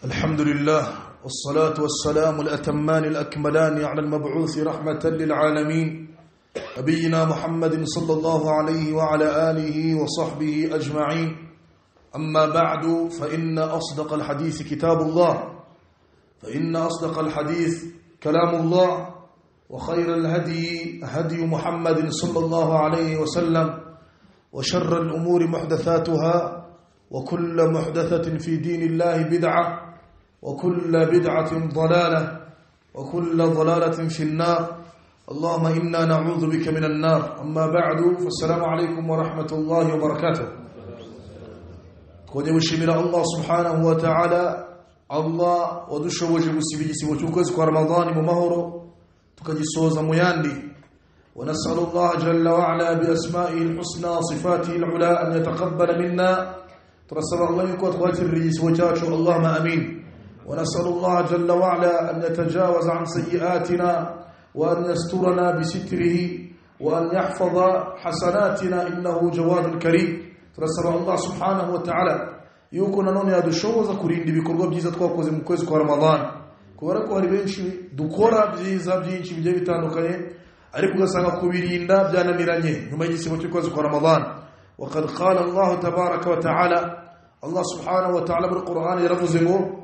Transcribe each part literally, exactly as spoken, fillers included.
الحمد لله والصلاة والسلام الأتمان الأكملان على المبعوث رحمة للعالمين نبينا محمد صلى الله عليه وعلى آله وصحبه أجمعين. أما بعد فإن أصدق الحديث كتاب الله فإن أصدق الحديث كلام الله وخير الهدي هدي محمد صلى الله عليه وسلم وشر الأمور محدثاتها وكل محدثة في دين الله بدعة وكل بدعة ضلالة وكل ضلالة في النار. اللهم إنا نعوذ بك من النار. أما بعد فالسلام عليكم ورحمة الله وبركاته. kwenye ushimira Allah subhanahu wa ta'ala Allah wadushoboje gusibigisi cy'ukwezi kwa Ramadhani mu mahoro tukagisoza muyandi wa nas'alu Allah jalla wa ala bi asma'ihi al-husna sifatihi al-ula an yataqabbala minna turasaba Allah yuko twatirisi wachacho Allahumma amin wa nas'alu Allah jalla wa ala an yatajawaza an sayyi'atina wa an yasturana bi sitrihi wa an yahfaza hasanatina innahu jawadul karim. Turasaba Allah subhanahu wa ta'ala yuko nanone yadushoboza kurinda ibikorwa byiza twakoze mu kwezi kwa Ramadhan, kubera ko hari benshi dukora byiza byinshi bigiye bitandukanye ariko ugasanga kubirinda byananiranye nyuma y'igisibo cy'ukwezi kwa Ramadhan. Wa qad qala Allah tabaraka wa ta'ala, Allah subhanahu wa ta'ala bil Qur'an yaravuze ngo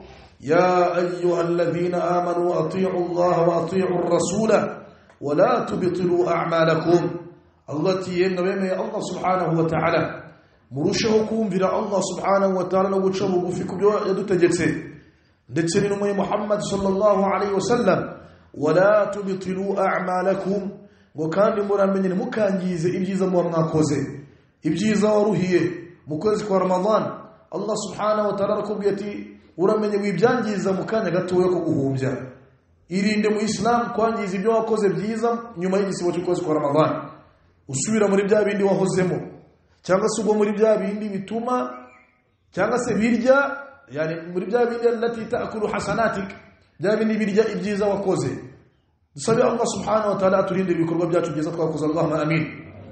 ya ayyuhalladhina amanu ati'u Allah wa ati'u ar-rasula wa la tubtilu a'malakum. allati yengabeme Allah subhanahu wa ta'ala murushaho kumvira Allah subhanahu wa ta'ala no guca bugufi kubyo yadutegetse ndetse n'umwe Muhammad sallallahu alayhi wasallam wala tubtilu a'malakum, ngo kandi muramenye mukangize ibyiza mu mwakoze ibyiza waruhiye mu kwezi kwa Ramadhan. Allah subhanahu wa ta'ala akubwiye ati uramenye wibyangiza mu kanya gatoya ko guhumbya. Irinde mu Islam kwangiza ibyo wakoze byiza nyuma y'igisibo cy'ukwezi kwa Ramadhan, usubira muri bya bindi wahozemo cyangwa se ubwo muri bya bindi bituma cyangwa se birya, yani muri bya bindi allati ta'kulu hasanatik, bya bindi birya ibyiza wakoze. Dusabe Allah subhanahu wa ta'ala aturinde ibikorwa byacu byiza twakoze. Allahumma amin.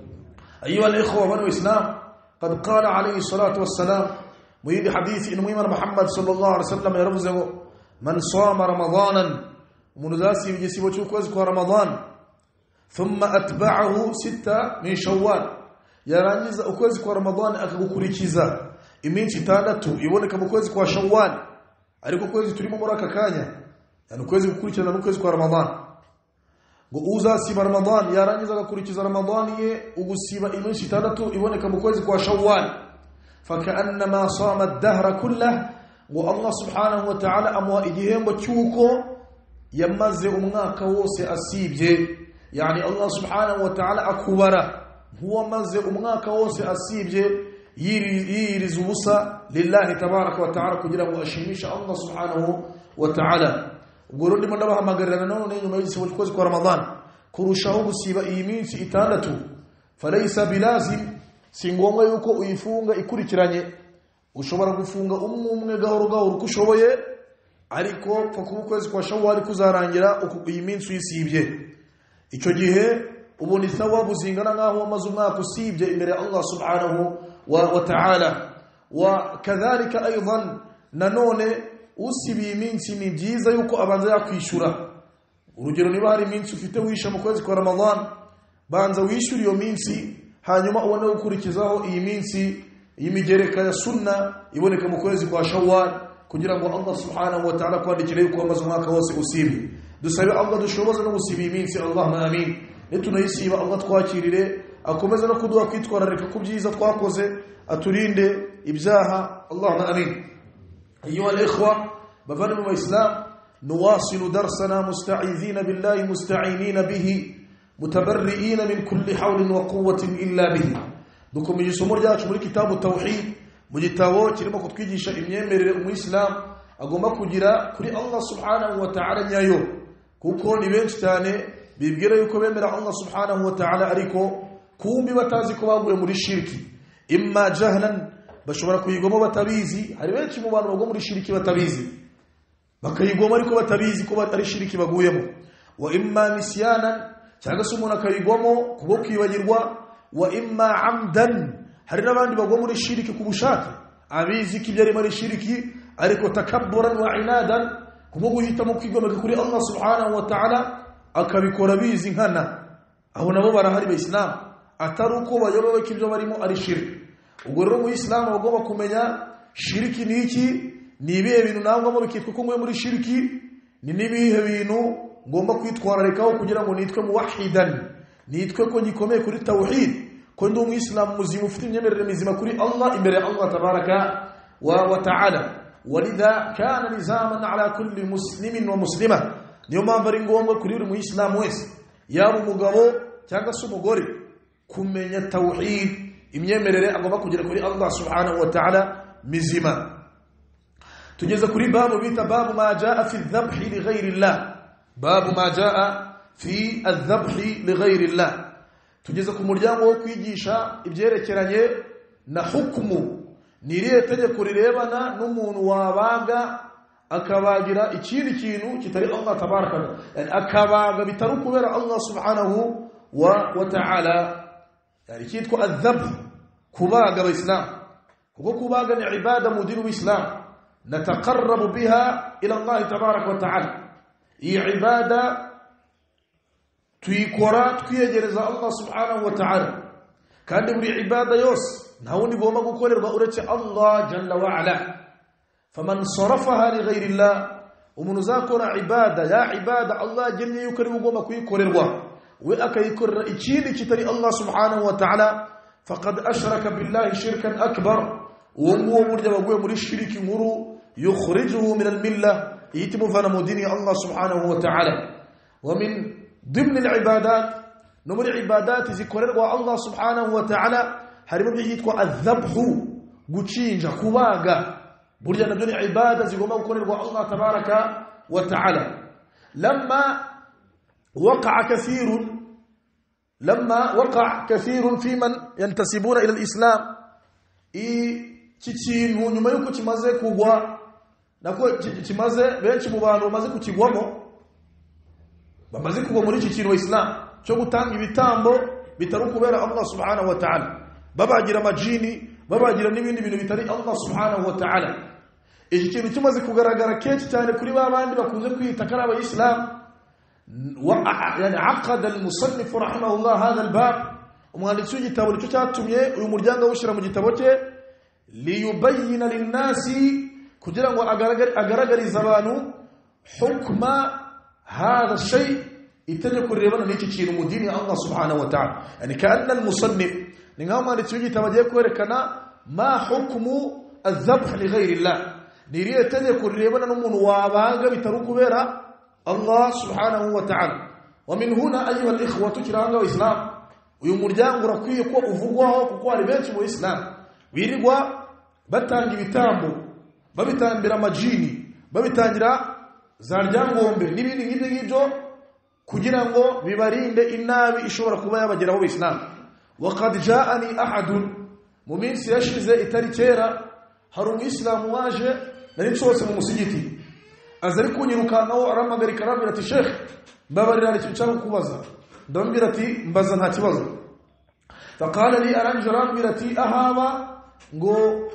Ayyuha al-ikhwa wa al-islam, qad qala alayhi salatu wassalam mu yidi hadithi in muhammad Muhammad sallallahu alayhi wasallam yaravuze ngo man sama ramadanan, munudasi igisibo cy'ukwezi kwa Ramadhan, thumma atba'ahu sita min shawwal, yarangiza ukwezi kwa Ramadhani akagukurikiza iminsi itandatu iboneka mu kwezi kwa Shawwal, ariko kwezi turimo muri aka kanya, yani ukwezi gukurikirana n'ukwezi kwa Ramadhani, ngo uzasiba Ramadhani yarangiza agakurikiza Ramadhani ye ugusiba iminsi itandatu iboneka mu kwezi kwa Shawwal, fakaannama sama ad-dahra kullah, ngo Allah subhanahu wa ta'ala amwa igihembo cyuko yamaze umwaka wose asibye. Yani Allah subhanahu wa ta'ala akubara huwa maze umwaka wose asibye yiriza ubusa lillahi tabaraka wa ta'ala kugira ngo ashimisha Allah subhanahu wa ta'ala. Ubwo rundi manda bahamagarira none nyuma y'igisibo cy'ukwezi kwa Ramadhan kurushaho gusiba iyi minsi itandatu. Falaysa bilazim, si ngombwa yuko uyifunga ikurikiranye, ushobora gufunga umwe umwe gahoro gahoro kushoboye, ariko fa ku kwezi kwa Shawwal kuzarangira uko iyi minsi uyisibye, icyo gihe ubona thawabu zingana nkaho wamaze umwaka usibye imbere Allah subhanahu wa, wa ta'ala. Wa kadhalika aidan nanone usibiye iminsi ni byiza yuko abanza yakwishura. Urugero, niba hari iminsi ufite wisha mu kwezi kwa Ramadhan, banza wishura iyo minsi, hanyuma ubone gukurikizaho iyi minsi y'imigereka ya sunna iboneka mu kwezi kwa Shawwal, kugira ngo Allah subhanahu wa ta'ala kwandikire yuko wamaze umwaka wose usibye. Dusabe Allah dushoboze no gusiba iminsi. Allahumma amin. Nitunayisiba Allah twakirire, akomeza no kuduha kwitwararika ku byiza twakoze, aturinde ibyaha. Allahumma amin. Ayyuha al-ikhwa, bavandimwe mu Islam, nuwasilu darsana musta'idhina billahi musta'inina bihi mutabarri'ina min kulli hawlin wa quwwatin illa bihi. Dukomeje isomo ryacu muri kitabu tawhid, mu gitabo kirimo kutwigisha imyemerere umuyisilamu agomba kugira kuri Allah subhanahu wa ta'ala nyayo, kuko ni benshi cyane bibwira yuko bemera Allah subhanahu wa ta'ala ariko kumbi batazi ko baguye muri shirki, imma jahlan, bashobora kuyigoma batabizi. Hari benshi mu bantu bagwa muri shirki batabizi, bakayigoma ariko batabizi ko batari shirki baguyemo. Wa imma nisyanan, cyangwa se umuntu akayigwamo kubwo kwibagirwa. Wa imma amdan, hari n'abandi bagwa muri shirki ku bushake, abizi ko ibyo ari muri shirki ariko takabburan wa inadan kuko guhitamo kwigomeka kuri Allah subhanahu wa ta'ala akabikora bizi nkana aho nabo barahari bayislam atari uko bayobewe kibyo barimo ari shirki. Ubwo rero mu Islam bagomba kumenya shirki ni iki, ni ibihe bintu nangwamo bikitwa ko muri shirki, ni nibihe bintu ngomba kwitwararikaho kugira ngo nitwe muwahidan, nitwe ko gikomeye kuri tauhid, ko ndi umuyisilamu muzima ufite imyemerere mizima kuri Allah imbere ya Allah tabaraka wa, wa ta'ala. Walidha kana nizaman ala kulli muslimin wa muslima, niyo mpamvu ari ngombwa kuri buri muyisilamu wese yaba umugabo cyangwa se umugore kumenya tauhid, imyemerere agomba kugira kuri Allah subhanahu wa ta'ala mizima. Tugeze kuri babu bita babu ma jaa fi adh-dhabhi li ghayri Allah, babu ma jaa fi adh-dhabhi li ghayri Allah. Tugeze ku muryango wo kwigisha ibyerekeranye na hukumu, niriye tegeko rirebana n'umuntu wabaga akabagira ikindi kintu kitari Allah tabaraka, yani akabaga bitari kubera Allah subhanahu wa, wa ta'ala, yani kitwa adh-dhabh, kubaga abayislam. Kuko kubaga ni ibada mudiru w'islam, nataqarrabu biha ila Allah tabaraka wa ta'ala. Iyi ibada tuyikora twiyegereza Allah subhanahu wa ta'ala, kandi buri ibada yose nta wundi igomba gukorerwa uretse Allah jalla wa ala. Faman sarafaha li ghayri Allah, umuntu uzakora ibada ya ibada Allah jennye yuko ari ugomba kuyikorerwa we akayikorera ikindi kitari Allah subhanahu wa ta'ala, faqad ashraka billahi shirkan akbar, uwo nguwo burya baguye muri shiriki nkuru, yukhrijuhu min al-millah, yitimuvana mu dini Allah subhanahu wa ta'ala. Wa min ضمن العبادات نمر عبادات zikorerwa Allah subhanahu wa ta'ala harimo byitwa adh-dhabhu, gucinja kubaga, burya nabyo ni ibada zigomba gukorerwa Allah tabaraka wa ta'ala. Lamma waqa'a kathirun lamma waqa'a kathirun fi man yantasibuna ila al-islam, i kikintu nyuma yuko kimaze kugwa nako kimaze benshi mu bantu bamaze kukigwamo, bamaze kugwa muri iki kintu Islam cyo gutanga ibitambo bitari kubera Allah subhanahu wa ta'ala, babagira majini, babagira n'ibindi bintu bitari Allah subhanahu wa ta'ala. Iki kintu kimaze kugaragara kenshi cyane kuri babandi bakunze kwita kari abayislam. Yani aqada al-musannif rahimahullah hadha al-bab, umwanditsi w'igitabo cyo cyatumye uyu muryango awushyira mu gitabo cye, liyubayyina lin-nasi, kugira ngo agaragariza abantu hukma هذا الشيء يتجك الربنا نيجي كيلو مديني الله سبحانه وتعالى. يعني كأن المصنف نعم أن تيجي تبديك وركنا ما حكم الذبح لغير الله، نريد تجك الربنا نمون وابعا بتروك بيرا الله سبحانه وتعالى. ومن هنا أيها الإخوة تكرهنا وإسلام ويمرجان غرقية كوا أفوقها وكوا ربيت وإسلام ويرجوا بتانجي بتامبو ببتانجي مجيني ببتانجي zaryangombe n'ibindi nk'ibyo ngibyo kugira ngo bibarinde inabi ishobora kuba yabageraho Islam. Waqad ja'ani ahadun, mu minsi yashize itari kera hari umuyisilamu waje nari nshose mu musigiti, aza ari kunyirukanaho aramagarika arambwira ati Sheikh mbabarira ikintu cyangwa kubaza. Ndambwira ati mbaza nta kibazo. Faqala li aranje arambwira ati ahaba ngo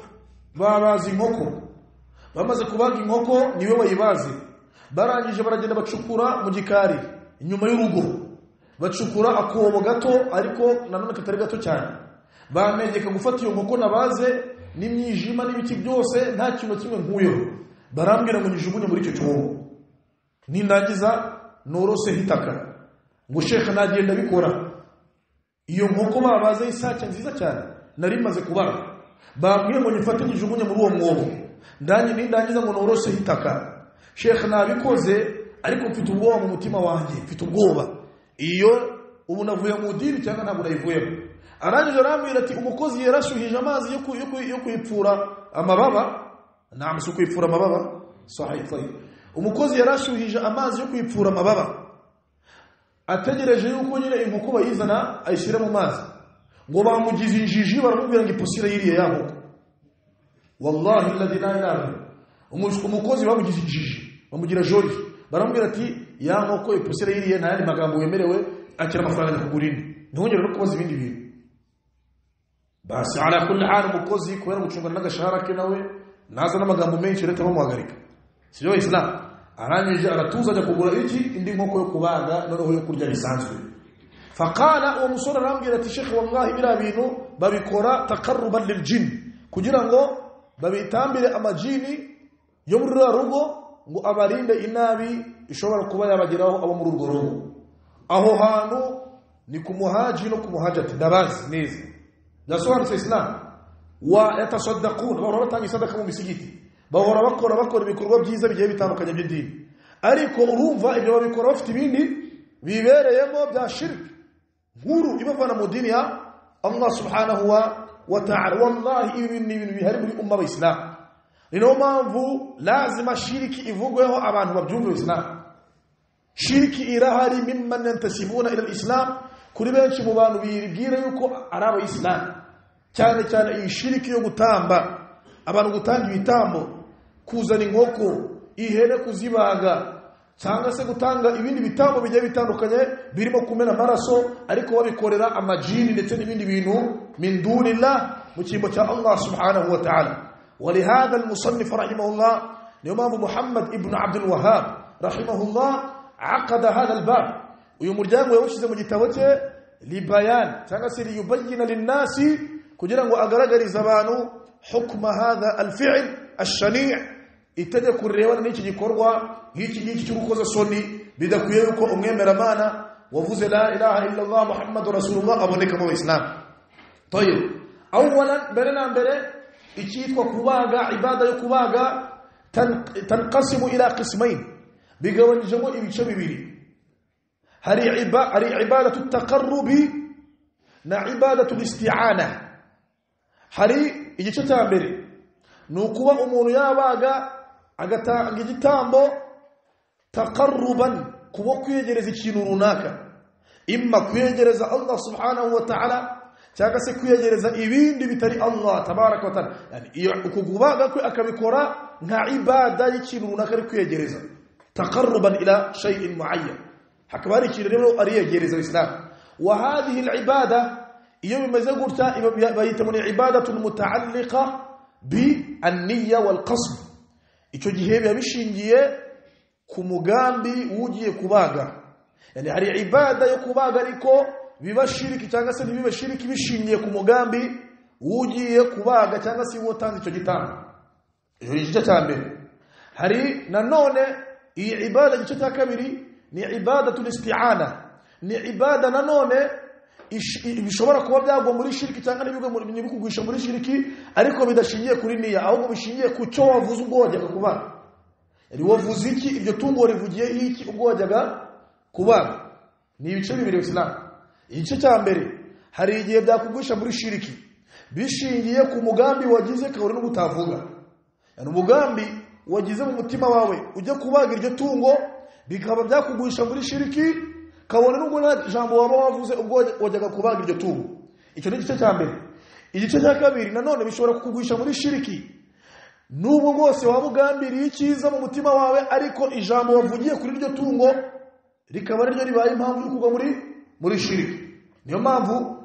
babazi inkoko, bamaze kubaga inkoko niwe wayibazi, barangije baragenda bacukura mu gikari inyuma y'urugo, bacukura akobo gato ariko nanone katari gato cyane, bamenyeka gufata iyo nkoko nabaze n'imyijima n'ibiki byose nta kintu kimwe nkuyeho, barambwira ngo nijugunye muri icyo cyobo, nindangiza norose hitaka ngo Sheikh nagenda bikora. Iyo nkoko babaze isake nziza cyane nari maze kubara, bambwiye ngo nifate nijugunye muri uwo mwobo, ndanye nindangiza ngo norose hitaka. Sheikh nabikoze ariko mfite ubwoba mu mutima wanjye, mfite ubwoba iyo ubu navuye mu dini cyangwa ntabwo nayivuyemo. Arangije arambwira ati umukozi yarashuhije amazi yo yo kuyipfura amababa, nta musuko kuyipfura amababa sahih sahih. Umukozi yarashuhije amazi yo kuyipfura amababa, ategereje yuko nyine inkoko bayizana ayishyira mu mazi, ngo bamugize injiji baramubwira ngo iposira yiriye yabo. Wallahi alladhi la ilaha umukozi bamugize injiji bamugira jori, baramubwira ati ya nkoko iposira yiriye nta yandi magambo wemerewe, akira amafaranga kugurindi ntongere no kubaza ibindi bintu. Basi ala kulli hal umukozi kubera gucungana n'agashahara ke nawe naza n'amagambo menshi leta bamuhagarika siyo Islam arangije aratuza ajya kugura iki indi nkoko yo kubaga noneho yo kurya bisanzwe faqala wa musura arambwira ati Sheikh wallahi bira bintu babikora taqarruban lil jinn kugira ngo babitambire amajini yo muri rugo ngo abarinde inabi ishobora kuba yabageraho abo muri urwo rugo aho hantu ni kumuhaji no kumuhajati ndabazi neza ndasobanutse Islam wa yatasaddaqun bahora batanga sadaka mu misigiti bahora bakora bakora ibikorwa byiza bigiye bitandukanye by'idini ariko urumva ibyo babikora bafite ibindi bibereyemo bya shirki nkuru ibavana mu dini ya Allah subhanahu wa wa ta'ala wallahi ibintu ibintu bihari muri umma w'Islam niyo mpamvu lazima shiriki ivugweho abantu babyumva Islam shiriki irahari mimman yantasibuna ila al-Islam kuri benshi mu bantu bibwira yuko ari abayislam cyane cyane iyi shiriki yo gutamba abantu gutanga ibitambo kuzana inkoko ihene kuzibaga cyangwa se gutanga ibindi bitambo bigiye bitandukanye birimo kumena amaraso ariko babikorera amajini ndetse n'ibindi bintu min dunillah mu cyimbo cya Allah subhanahu wa ta'ala ولهذا المصنف رحمه الله الإمام محمد ابن عبد الوهاب رحمه الله عقد هذا الباب ويمرجان ويوشز مجتوته لبيان تنسي ليبين للناس كجران وأغرغر زبانه حكم هذا الفعل الشنيع اتدكوا الريوان نيكي جيكوروا هيكي نيكي تروكوز السني بدكوا يوكو أمين مرمانا وفوز لا إله إلا الله محمد رسول الله أبو نكم وإسلام طيب أولا برنا بره icyitwa kubaga ibada yo kubaga tanqasimu ila qismayn bigabanijemo ibice bibiri hari iba hari ibadatu at-taqarrubi na ibadatu al-isti'ana hari igice cya mbere nukuba umuntu yabaga agatanga igitambo taqarruban kuba kwiyegereza ikintu runaka imma kwiyegereza Allah subhanahu wa ta'ala cyangwa se kwiyegereza ibindi bitari Allah tabaraka wa taala yani iyo ukugubaga kwe akabikora nka ibada y'ikintu runaka ari kwiyegereza taqarruban ila shay'in muayyan hakabari ikintu rero ari yegereza Islam wa hadhihi al-ibada iyo bimaze gutya bayita muri ibadatu mutaalliqa bi an-niyya wal qasd icyo gihe biba bishingiye ku mugambi ugiye kubaga yani hari ibada yo kubaga ariko biba shiriki cyangwa se biba shiriki bishingiye ku mugambi ugiye kubaga cyangwa se wotanze icyo gitambo iyo gice cya mbere hari nanone iyi ibada gice cya kabiri ni ibadatul isti'ana ni ibada nanone bishobora kuba byagwa muri shiriki cyangwa n'ibigwa muri bikugwisha muri shiriki ariko bidashingiye kuri niya ahubwo bishingiye ku cyo wavuze ubwo wajyaga kubaga yari wavuze iki iryo tungo rivugiye iki ubwo wajyaga kubaga ni ibice bibiri Islam igice cya mbere hari igihe byakugwisha muri shiriki bishingiye ku mugambi wagize kabone n'ubutavuga yani umugambi wagize mu mutima wawe ujya kubaga iryo tungo bikaba byakugwisha muri shiriki kabone n'ubwo nta jambo waba wavuze ubwo wajyaga kubaga iryo tungo icyo ni igice cya mbere igice cya kabiri nanone bishobora kukugwisha muri shiriki n'ubwo bwose waba ugambiriye icyiza mu mutima wawe ariko ijambo wavugiye kuri iryo tungo rikaba ryo ribaye impamvu yo kugwa muri muri shiriki niyo mpamvu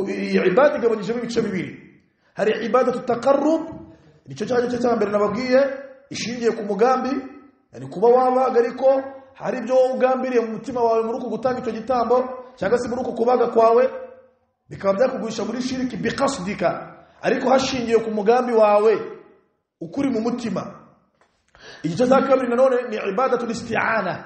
ibada igabanyijemo ibice bibiri hari ibadatu taqarrub nicyo cyaje cya mbere nababwiye ishingiye ku mugambi yani kuba wabaga ariko hari ibyo ugambiriye mu mutima wawe muri uko gutanga icyo gitambo cyangwa se muri uko kubaga kwawe bikaba byakugwisha muri shiriki biqasdika ariko hashingiye ku mugambi wawe ukuri mu mutima igice cya kabiri nanone ni ibadatu isti'ana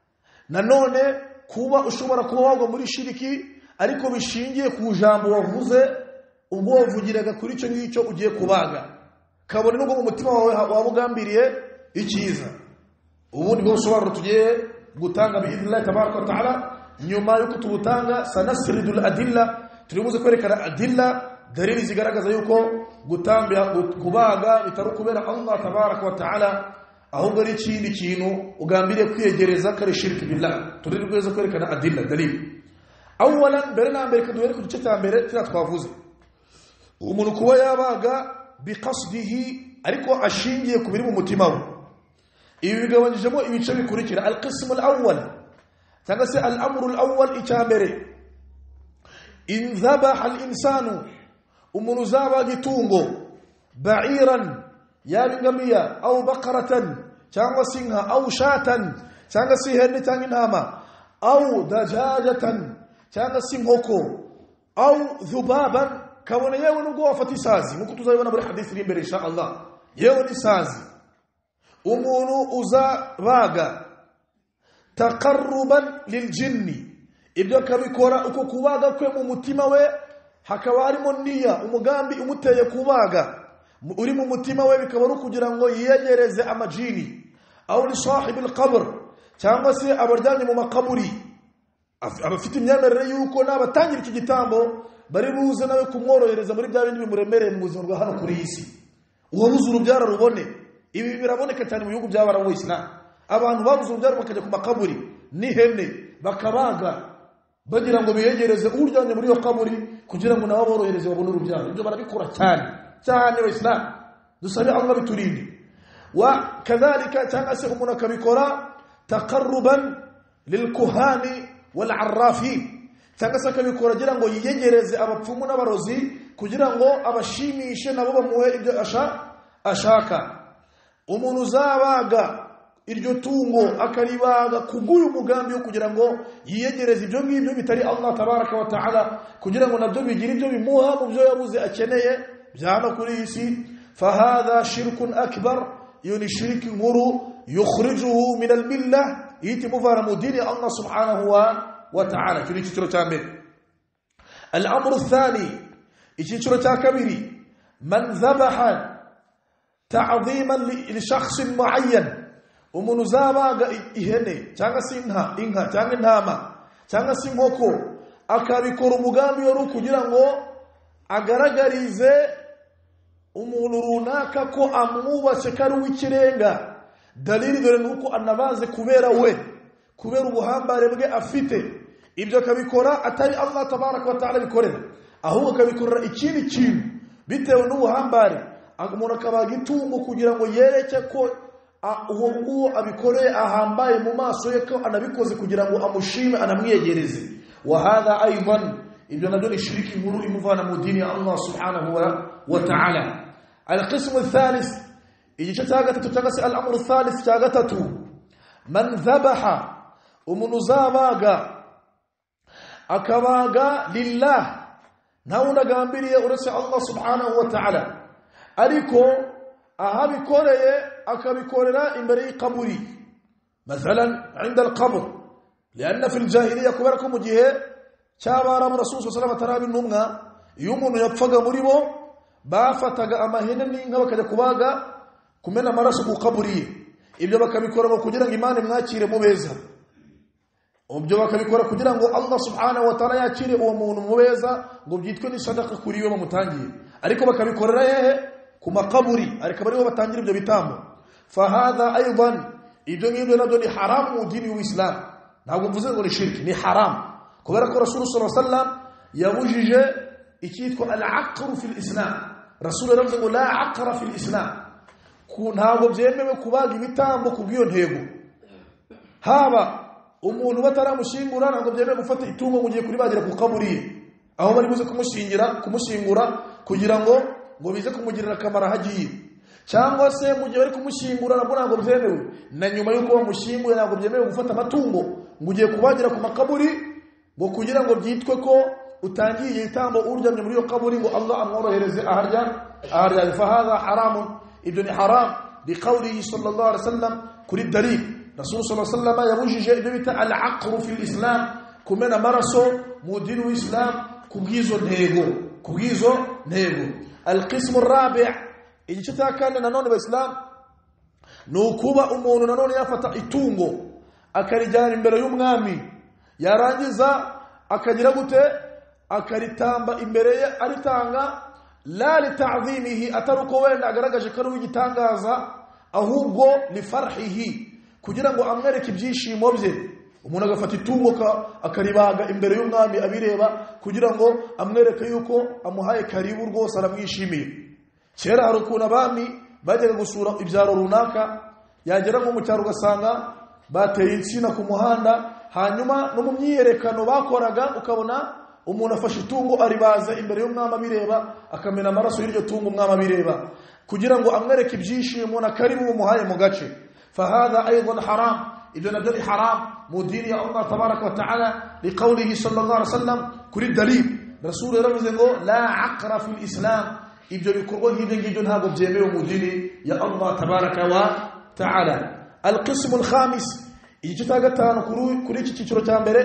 nanone kuba ushobora kuba wagwa muri shiriki ariko bishingiye ku jambo wavuze ubwo wavugiraga kuri icyo ngicyo ugiye kubaga kabone n'ubwo mu mutima wawe wabugambiriye icyiza ubundi bwo usobanura tugiye gutanga bi'idhnillah tabaraka wa ta'ala nyuma yuko tubutanga sanasridul adilla turibuze kwerekana adilla dalili zigaragaza yuko gutambira kubaga bitari kubera Allah tabaraka wa ta'ala ahubwo ari ikindi kintu ugambiriye kwiyegereza kare shirki billah turi rweza kwerekana adilla dalili awalan berena mbere kaduhere ku gice cya mbere kira twavuze umuntu kuba yabaga biqasdihi ariko ashingiye ku biri mu mutima we ibi bigabanyijemo ibice bikurikira al-qism al-awwal cyangwa se al-amru al-awwal icyambere in dhabaha al-insanu umuntu zabaga itungo ba'iran yaba ingamiya au baqaratan cyangwa sinka au shatan cyangwa si ihene cyangwa intama au dajajatan cyangwa si inkoko au dhubaban kabone yewe nubwo wafata isazi nkuko tuzabibona muri hadisi iri imbere insha Allah yewe n'isazi umuntu uzabaga taqarruban liljinni ibyo kabikora uko kubaga kwe mu mutima we hakaba harimo niya umugambi umuteye kubaga uri mu mutima we bikaba ari kugira ngo yiyegereze amajini au li sahibi alqabr cyangwa se abaryamye mu makaburi abafite imyemerere yuko nabatangira iki gitambo bari buze nawe kumworohereza muri bya bindi bimuremereye mu buzima bwa hano kuri isi uwo buze urubyaro rubone ibi biraboneka cyane mu bihugu by'Abarabu abantu babuze urubyaro bakajya ku makaburi n'ihene bakabaga bagira ngo biyegereze uryamye muri yo kaburi kugira ngo nabo borohereze babone urubyaro ibyo barabikora cyane cyane w'Islam dusabe Allah biturinde wa kadhalika cyangwa se umuntu akabikora taqarruban lilkuhani wal'arrafin cyangwa se akabikora kugira ngo yiyegereze abapfumu n'abarozi kugira ngo abashimishe nabo bamuhe ibyo ashaka umuntu uzabaga iryo tungo akaribaga kuguye umugambi wo kugira ngo yiyegereze ibyo ngibyo bitari Allah tabaraka wa taala kugira ngo nabyo bigire ibyo bimuha mu byo yabuze akeneye byano kuri isi fahadha shirkun akbar yuni shirki nkuru yukhrijuhu min almillah yitimuvara mu dini Allah subhanahu wa ta'ala kuri cyiciro cya mbere al-amru athani icyiciro cya kabiri man dhabaha ta'dhiman li shakhsin muayyan umuntu uzabaga ihene cyangwa se inka inka cyangwa intama cyangwa se inkoko akabikora umugambi wari kugira ngo agaragarize umuntu runaka ko amwubashe kari w'ikirenga dalili dore nuko anabaze kubera we kubera ubuhambare bwe afite ibyo akabikora atari Allah tabaraka wa taala bikorera ahubwo akabikorera ikindi kintu bitewe n'ubuhambare umuntu akabaga itungo kugira ngo yereke ko uwo nguwo abikoreye ahambaye mu maso ye ko anabikoze kugira ngo amushime anamwiyegereze wa hadha aidan ibyo nabyo ni shiriki nkuru imuvana mu dini ya Allah subhanahu wa ta'ala al-qism al-thalith igice cya gatatu cyangwa se al-amru al-thalith cya gatatu man dhabaha umuntu uzabaga akabaga lillah ntawundi agambiriye uretse Allah subhanahu wa ta'ala ariko ahabikoreye akabikorera imbere y'ikaburi مثلا عند القبر لأن في الجاهلية كبركم مجيه cyabara mu Rasul sallallahu alaihi wasallam n'umwa iyo umuntu yapfaga muri bo bafataga amahene n'inka bakajya kubaga kumena amaraso ku kaburi ibyo bakabikora ngo kugira ngo Imana imwakire mu beza ibyo bakabikora kugira ngo Allah subhanahu wa ta'ala yakire uwo muntu mu beza ngo byitwe ni sadaka kuri we bamutangiye ariko bakabikorera yehe ku makaburi ariko bari bo batangira ibyo bitambo fa hadha aidan ibyo ngibyo nabyo ni haram mu dini w'Islam ntabwo mvuze ngo ni shirki ni haram kubera ko Rasul sallallahu alaihi wasallam yabujije icyitwa al-aqr fi al-islam Rasul yaravuze ngo la aqra fi al-islam ku ntabwo byemewe kubaga ibitambo kubwiyo ntego haba umuntu bataramushingura ntabwo byemewe gufata itungo ngo ugiye kuribagira ku kaburi aho bari buze kumushingira kumushingura kugira ngo ngo bize kumugirira akamaro hagiye cyangwa se mu gihe bari kumushingura nabwo ntabwo byemewe na nyuma yuko bamushinguye ntabwo byemewe gufata amatungo ngo ugiye kubagira ku makaburi ngo kugira ngo byitwe ko utangiye itambo uryamye muri yo kaburi ngo Allah amworohereze aharya aharya fa hadha haram ibyo ni haram bi qawlihi sallallahu alaihi wasallam kuri dalil Rasul sallallahu alaihi wasallam yabujije ibyo bita al-aqr fi al-islam kumena maraso mu dini w'Islam kubwizo ntego kubwizo ntego al-qism ar-rabi' igice cya kane nanone b'Islam nukuba umuntu nanone yafata itungo akarijyana imbere y'umwami yarangiza akagira gute akaritamba imbere ye aritanga la li ta'zimihi ataruko wenda agaragaje ko ari igitangaza ahubwo ni farhihi kugira ngo amwereke ibyishimo bye umuntu agafata itungo akaribaga imbere y'umwami abireba kugira ngo amwereke yuko amuhaye karibu rwose aramwishimiye kera hari ukuntu abami bajyaga gusura ibyaro runaka yagera nko mu cyaro ugasanga bateye insina ku muhanda hanyuma no mu myiyerekano bakoraga ukabona umuntu afashe itungo aribaza imbere y'umwami abireba akamena amaraso y'iryo tungo umwami abireba kugira ngo amwereke ibyishimo na karibu umuhaye mu gace fahadha aidan haram ibyo nabyo ni haram mu dini ya Allah tabaraka wa ta'ala liqawlihi sallallahu alaihi wasallam kuri dalil rasul yaravuze ngo la aqra fil islam ibyo bikorwa nk'ibyo ngibyo ntabwo byemewe mu dini ya Allah tabaraka wa ta'ala alqism alkhamis igice cya gatanu kuri iki cyiciro cya mbere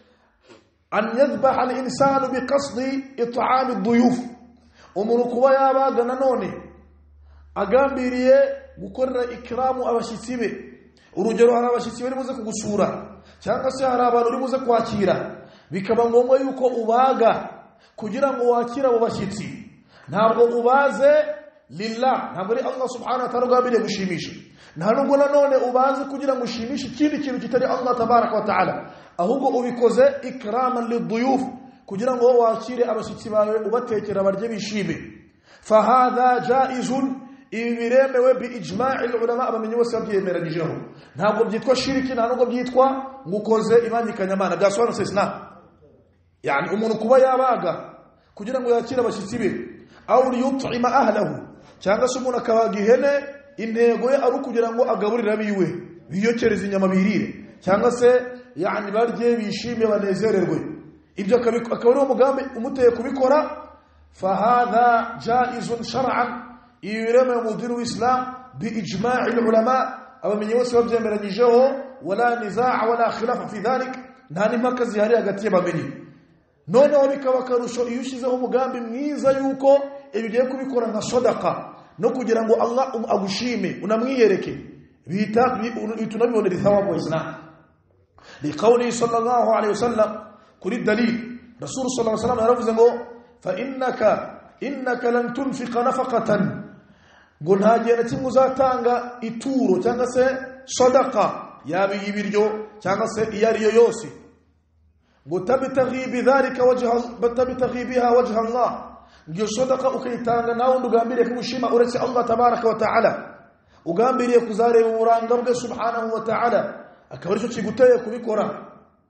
an yadhbah al-insanu biqasdi it'am ad-duyuf umuntu kuba yabaga nanone agambiriye gukorera ikramu abashitsi be urugero hari abashitsi bari buze kugusura cyangwa se hari abantu uri buze kwakira bikaba ngombwa yuko ubaga kugira ngo wakira abo bashitsi ntabwo ubaze lillah ntabwo ari Allah subhanahu wa ta'ala ugambiriye gushimisha nta nubwo nanone ubanze kugira ngo ushimishe ikindi kintu kitari Allah tabaraka wa ta'ala ahubwo ubikoze ikraman liduyuf kugira ngo wakire abashitsi bawe ubatekera barye bishime fahadha jaizun ibiremewe bi ijma'i ulama abamenyi bose babyemeranijeho ntabwo byitwa shiriki nta nubwo byitwa ngukoze imanyikanyamana byasobanutse sina yani umuntu kuba yabaga kugira ngo yakire abashitsi be aw yut'ima ahlahu cyangwa se umuntu akabaga ihene intego ye ari kugira ngo agaburira biwe biyokereza inyama birire cyangwa se yani barye bishime banezererwe ibyo akaba ari umugambi umuteye kubikora fahadha jaizun shar'an ibireme mu dini w'Islam bi ijma'i ulama abamenyi bose babyemeranijeho wala nizaa wala khilaf fi dhalik nta n'impaka zihari hagati y'abamenyi noneho bikaba karusho iyo ushizeho umugambi mwiza yuko ibigiye kubikora nka sadaqa no kugira ngo Allah agushime unamwiyereke bita tunabibonera thawabu wa Islam liqawli sallallahu alayhi wasallam kuri dalil rasul sallallahu alayhi wasallam yaravuze ngo fa innaka innaka lan tunfiqa nafaqatan ngo ntagenda kimwe uzatanga ituro cyangwa se sadaqa yabi ibiryo cyangwa se iyariyo yose ngo tabitaghi bidhalika wajha batabitaghi biha wajha Allah ngiyo sadaqa ukayitanga nawe ndugambiriye kumushima uretse Allah tabaraka wa ta'ala ugambiriye kuzareba umuranga bwe subhanahu wa ta'ala akaba aricyo kiguteye kubikora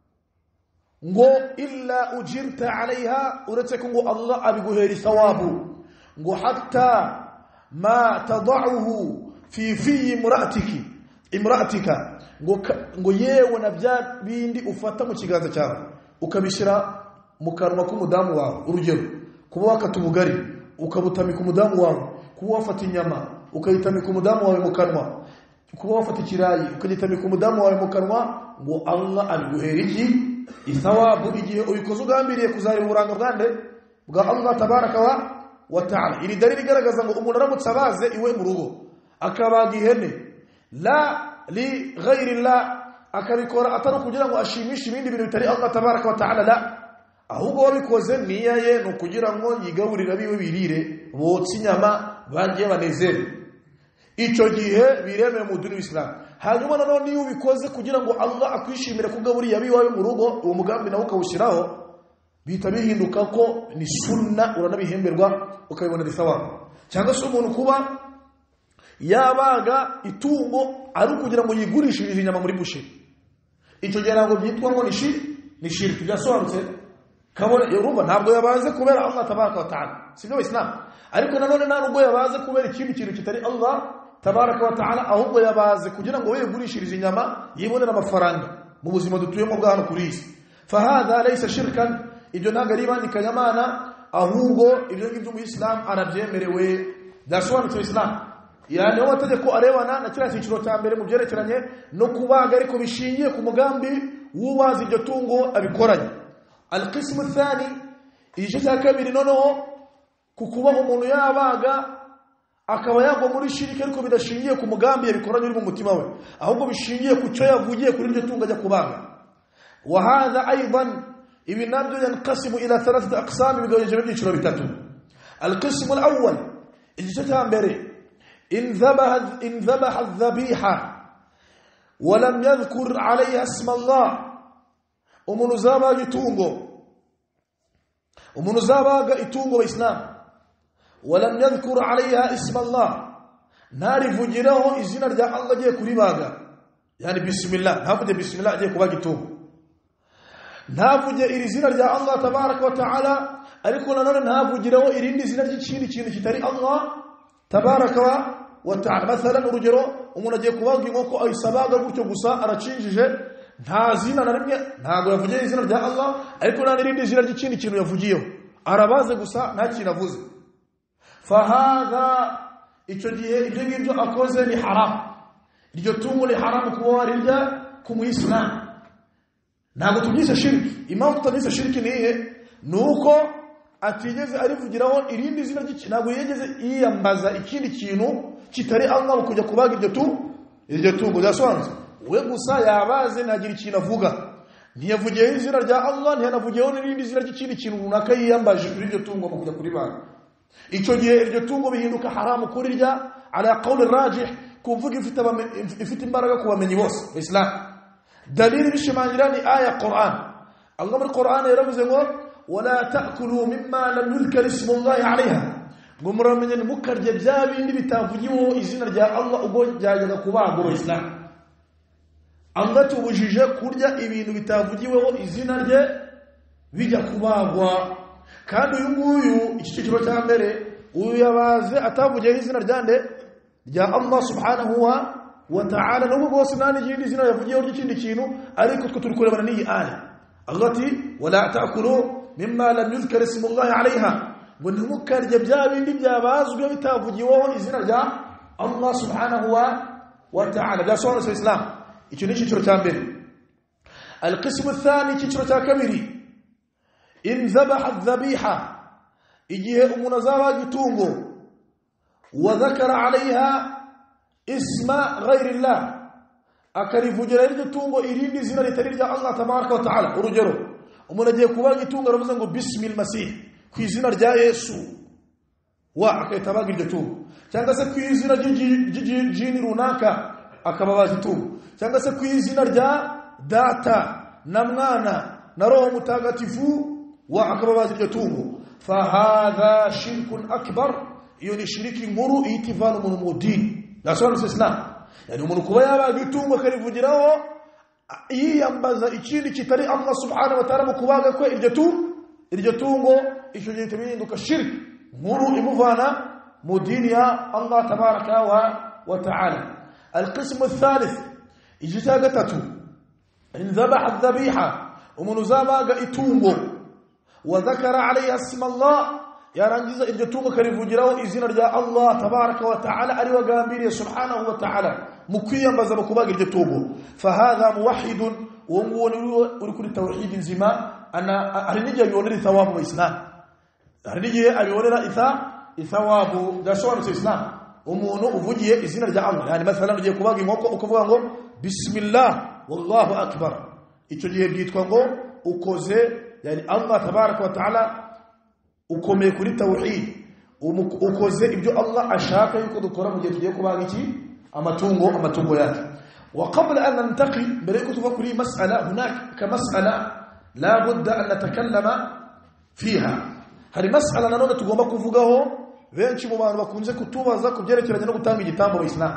ngo illa ujirta alaiha uretse ko ngo Allah abiguheri thawabu ngo hatta ma tad'uhu fi fi imra'atiki imra'atika ngo ngo yewe na bya bindi ufata mu kiganza cyawe ukabishira mu kanwa k'umudamu wawe urugero kuba wakata ubugari ukabutamika umudamu wawe kuba wafata inyama ukayitamika umudamu wawe mu kanwa kuba wafata ikirayi ukagitamika umudamu wawe mu kanwa ngo Allah abiguhera iki ithawabu igihe ubikoze ugambiriye kuzareba uburanga bwande bwa Allah tabaraka wa wa ta'ala iri dalili igaragaza ngo umuntu aramutse abaze iwe mu rugo akabaga ihene la li ghayri Allah akabikora atari kugira ngo ashimishe ibindi bintu bitari Allah tabaraka wa ta'ala la ahubwo wabikoze niya ye no kugira ngo yigaburira biwe birire botsi inyama bagiye banezere icyo gihe bireme mu dini w'Islam hanyuma nanone niyo ubikoze kugira ngo Allah akwishimire kugaburira biwe mu rugo uwo mugambi nawo ukawushyiraho bita bihinduka ko ni sunna uranabihemberwa ukabibona thawabu cyangwa se umuntu kuba yabaga itungo ari kugira ngo yigurishirize inyama muri bushe icyo gihe ntabwo byitwa ngo ni shirki ni shirki byasobanutse kabone urumva ntabwo yabaze kubera Allah tabaraka wa ta'ala sibyo Islam ariko nanone nta nubwo yabaze kubera ikindi kintu kitari Allah tabaraka wa ta'ala ahubwo yabaze kugira ngo yigurishirize inyama yibonera amafaranga mu buzima dutuyemo bwa hano kuri isi fahadha laysa shirkan ibyo ntabwo ari ibangikanyamana ahubwo ibyo ngibyo mu Islam arabyemerewe byasobanutse Islam yani aho mategeko arebana na kiriya cyiciro cya mbere mu byerekeranye no kubaga ariko bishingiye ku mugambi w'ubazi iryo tungo abikoranye alqism athani igice cya kabiri noneho kukuba umuntu yabaga akaba yagwa muri shiriki ariko bidashingiye ku mugambi yabikoranye uri mu mutima we ahubwo bishingiye ku cyo yavugiye kuri iryo tungo ajya kubaga wa hadha aidan ibi nabyo yanqasimu ila thalathati aqsam bigabanije mu byiciro bitatu alqism alawwal igice cya mbere in dhabaha in dhabaha adh-dhabiha wa lam yadhkur 'alayha isma Allah umuntu zabaga itungo umuntu zabaga itungo wa Islam wa lam yadhkur 'alayha isma Allah narivugiraho izina rya Allah giye kuribaga yani bismillah ntavuze bismillah agiye kubaga itungo ntavuge iri zina rya Allah tabaraka wa ta'ala ariko nanone ntavugiraho irindi zina ry'ikindi kintu kitari Allah tabaraka wa ta'ala. Mathalan urugero umuntu agiye kubaga inkoko ayisabaga gutyo gusa aracinjije nta zina na rimwe ntago yavugiye izina rya Allah ariko nta n'irindi zina ry'ikindi kintu yavugiyeho arabaze gusa nta kintu avuze. Fahadha icyo gihe ibyo ngibyo akoze ni haram, iryo tungo ni haram kuba warirya ku muislamu. Ntabwo tubyise shirki. Impamvu tutabyise shirki ni iyihe? Nuko atigeze arivugiraho irindi zina ry'iki, ntabwo yigeze yiyambaza ikindi kintu kitari Allah kujya kubaga iryo tu iryo tungo ryasobanutse. We gusa yabaze ntagira ikintu avuga, ntiyavugiyeho izina rya Allah, ntiyanavugiyeho n'irindi zina ry'ikindi kintu runaka yiyambaje kuri iryo tungo mu kujya kuribaga. Icyo gihe iryo tungo bihinduka haramu kurirya ala qawl rajih, kuvuga ifite ifite imbaraga ku bamenyi bose Islam. Dalili bishimangira ni aya Qur'an. Allah muri Qur'an yaravuze ngo wala ta'kulu mimma lam yuzkar ismullahi alayha, ngo muramenye mukarye bya bindi bitavugiweho izina rya Allah ubwo byajyaga kubagura Islam. Allah tubujije kurya ibintu bitavugiweho izina rye bijya kubagwa. Kandi uyu nguyu iki cyiciro cya mbere uyu yabaze atavugiyeho izina ryande rya Allah subhanahu wa wa ta'ala, n'ubwo bwose nta n'ikindi zina yavugiyeho ry'ikindi kintu, ariko twe turi kurebana n'iyi aya Allah ati wala ta'kulu mimma lam yuzkar ismullahi alayha, ngo ntimukarye bya bindi byabazwe bitavugiweho izina rya Allah subhanahu wa wa ta'ala. Byasobanutse Islam. Icyo ni cyiciro cya mbere. Al-qism athani, cyiciro cya kabiri, in zabaha adh-dhabiha, igihe umuntu azabaga itungo wa dhakara alayha isma ghayri Allah, akarivugira iryo tungo irindi zina ritari rya Allah tabaraka wa ta'ala. Urugero umuntu agiye kubaga itungo aravuze ngo bismil masih, ku izina rya Yesu, wa akayitabaga iryo tungo, cyangwa se ku izina ry'ijini runaka akababaza itungo, cyangwa se ku izina rya data na mwana na roho mutagatifu, wa akababaza iryo tungo. Fahadha shirkun akbar, iyo ni shiriki nkuru itivana umuntu mu dini. Nasobanutse Islam. Yani umuntu kuba yabaga itungo akarivugiraho yiyambaza ikindi kitari Allah subhanahu wa ta'ala mu kubaga kwe iryo tungo, iryo tungo icyo gihe bihinduka shirki nkuru imuvana mu dini ya Allah tabaraka wa wa ta'ala. Al-qism ath-thalith, ijita gatatu, in dhabaha adh-dhabiha, umuntu zabaga itungo wa dhakara alayha isma Allah, yarangiza iryo tungo karivugiraho izina rya Allah tabaraka wa ta'ala ari wagambiriye subhanahu wa ta'ala mu kwiyambaza mu kubaga iryo tungo. Fahadha muwahhidun, uwo nguwo uri kuri tawhid nzima. Ana hari n'igihe abibonera ithawabu mu Islam, hari n'igihe abibonera itha ithawabu. Byasobanutse Islam. Umuntu uvugiye izina rya Allah, yani mathalan ugiye kubaga inkoko ukavuga ngo bismillah wallahu akbar, icyo gihe byitwa ngo ukoze, yani Allah tabaraka wa ta'ala ukomeye kuri tawhid, ukoze ibyo Allah ashaka yuko dukora mu gihe tugiye kubaga iki amatungo amatungo yake. Wa qabla an nantaqi, mbere yuko tuva kuri mas'ala, hunaka mas'ala la budda an natakallama fiha. Hari mas'ala nanone tugomba kuvugaho, benshi mu bantu bakunze kutubaza kubyerekeranye no gutanga igitambo mu Islam.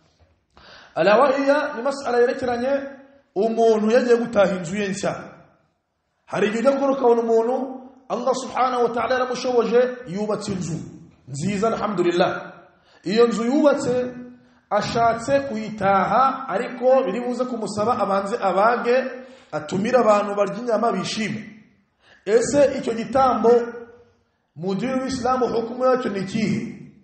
Ala wa iya ni mas'ala yerekeranye umuntu yagiye gutaha inzu ye nshya. Hari igihe ukora ukabona umuntu Allah subhanahu wa ta'ala yaramushoboje yubatse inzu nziza alhamdulillah, iyo nzu yubatse ashatse kuyitaha, ariko biri buze kumusaba abanze abage atumira abantu barya inyama bishime. Ese icyo gitambo mu dini w'Islam hukumu yacyo ni ikihe?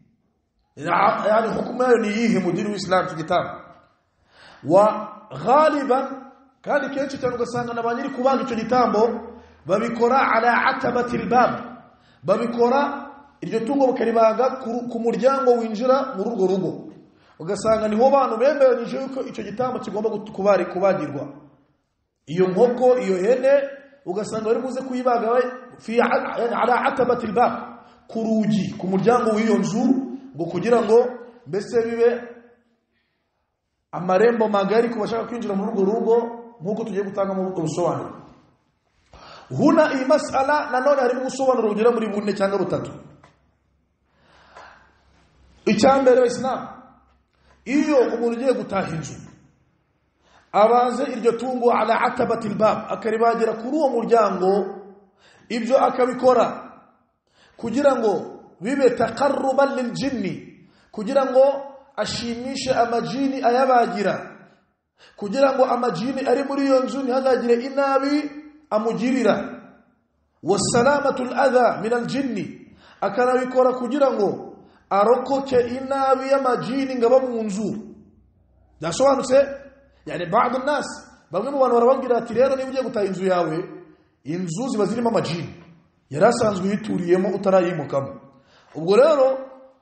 Yani hukumu yayo ni iyihe mu dini w'Islam icyo gitambo? Wa ghaliban, kandi kenshi cyane ugasanga n'abanyiri kubaga icyo gitambo babikora ala atabati albab, babikora iryo tungo bakaribaga ku muryango winjira muri urwo rugo, ugasanga niho abantu bemeranije yuko icyo gitambo kigomba kubari kubagirwa. Iyo nkoko iyo hene ugasanga bari buze kuyibaga fi yani ala atabati albab, ku rugi ku muryango w'iyo nzu, ngo kugira ngo mbese bibe amarembo magari kubashaka kwinjira muri urwo rugo, nkuko tugiye gutanga mu ubusobanuro. Huna iyi mas'ala nanone hari ubusobanuro bugera muri bune cyangwa butatu. Icyambere Islam, iyo umuntu ugiye gutaha inzu abaze iryo tungo ala atabati albab akaribagira kuri uwo muryango ibyo akabikora kugira ngo bibe taqarruban lil jinni kugira ngo ashimishe amajini ayabagira kugira ngo amajini ari muri iyo nzu ntihazagire inabi amugirira wasalamatul adha min aljinni akanabikora kugira ngo arokoke inabi y'amajini ngaba mu nzu dasobanutse yani baadhi الناس bamwe mu bantu barabagira ati rero niba ugiye gutaha inzu yawe inzu ziba zirimo amajini yarasanzwe yituriyemo utarayimukamo ubwo rero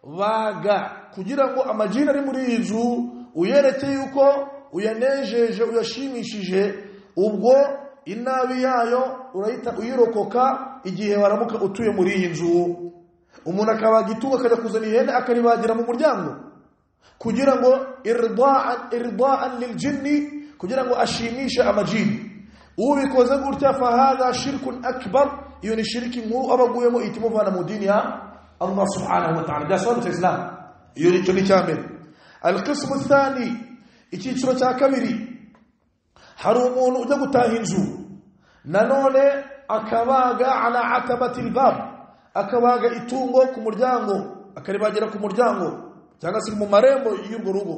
baga kugira ngo amajini ari muri iyi nzu uyerekeye yuko uyanejeje uyashimishije ubwo inabi yayo urahita uyirokoka igihe waramuka utuye muri iyi nzu umuntu akabaga itungo akajya kuzana ihene akaribagira mu muryango kugira ngo irda'an irda'an lil jinni kugira ngo ashimishe amajini ubikoze gutya fa hada shirkun akbar iyo ni shirki nkuru abaguyemo itimuvana mu dini ya Allah subhanahu wa ta'ala dasal islam iyo ni cyo cyambere alqism athani icyiciro cya kabiri hari umuntu ujya gutaha inzu nanone akabaga ala atabati albab akabaga itungo ku muryango akaribagira ku muryango cyangwa se mu marembo y'urwo rugo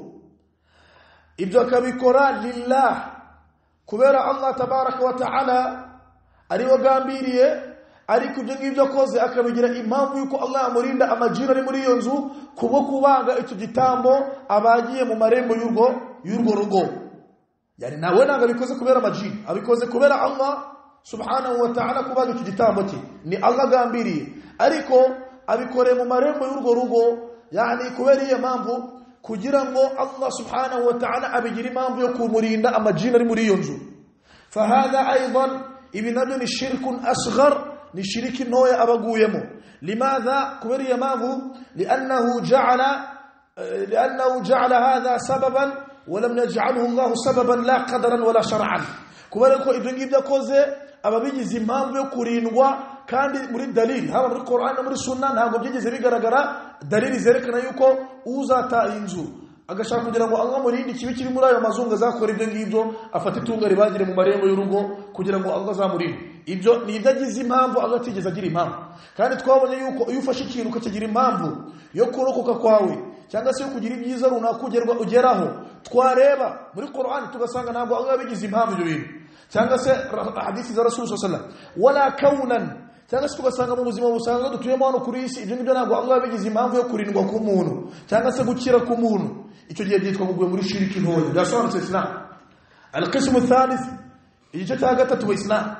ibyo akabikora lillah kubera Allah tabaraka wa ta'ala ari wagambiriye ariko ibyo ngibyo koze akabigira impamvu yuko Allah amurinda amajini ari muri iyo nzu kubo kubaga icyo gitambo abagiye mu marembo y'urwo y'urwo rugo yani nawe nanga bikoze kubera amajini abikoze kubera Allah subhanahu wa ta'ala kubaga icyo gitambo cye ni Allah gambiriye ariko abikore mu marembo y'urwo rugo yani kubera iyo mpamvu kugira ngo Allah subhanahu wa ta'ala abigira impamvu yo kumurinda amajini ari muri iyo nzu fa hada aidan ibinabyo ni shirkun asghar ni shiriki ntoya abaguyemo limadha kubera iyo mpamvu li'annahu ja'ala li'annahu ja'ala hadha sababan wa lam yaj'alhu Allah sababan la qadaran wala shar'an kubera ko ibyo ngibyo akoze ababigize impamvu yo kurindwa kandi muri dalili haba muri Qur'an muri sunna ntabwo byigeze bigaragara dalili zerekana yuko uzata inzu agashaka kugira ngo Allah murinde kibi kiri muri ayo mazunga zakora ibyo ngibyo afata itunga ribagire mu marembo y'urugo kugira ngo Allah azamurinde ibyo ni ibyagize impamvu Allah atigeze agira impamvu kandi twabonye yuko iyo ufashe ikintu ukakigira impamvu yo kurokoka kwawe cyangwa se yo kugira ibyiza runaka ugerwa ugeraho twareba muri Qur'an tugasanga ntabwo Allah yabigize impamvu ibyo bintu cyangwa se hadisi za Rasul sallallahu alaihi wasallam wala kaunan cyangwa se tugasanga mu buzima busanzwe dutuyemo hano kuri isi ibyo ngibyo ntabwo Allah yabigize impamvu yo kurindwa ku muntu cyangwa se gukira ku muntu icyo gihe byitwa guguye muri shiriki ntoya byasobanutse Islam alqismu thalith igice cya gatatu wa Islam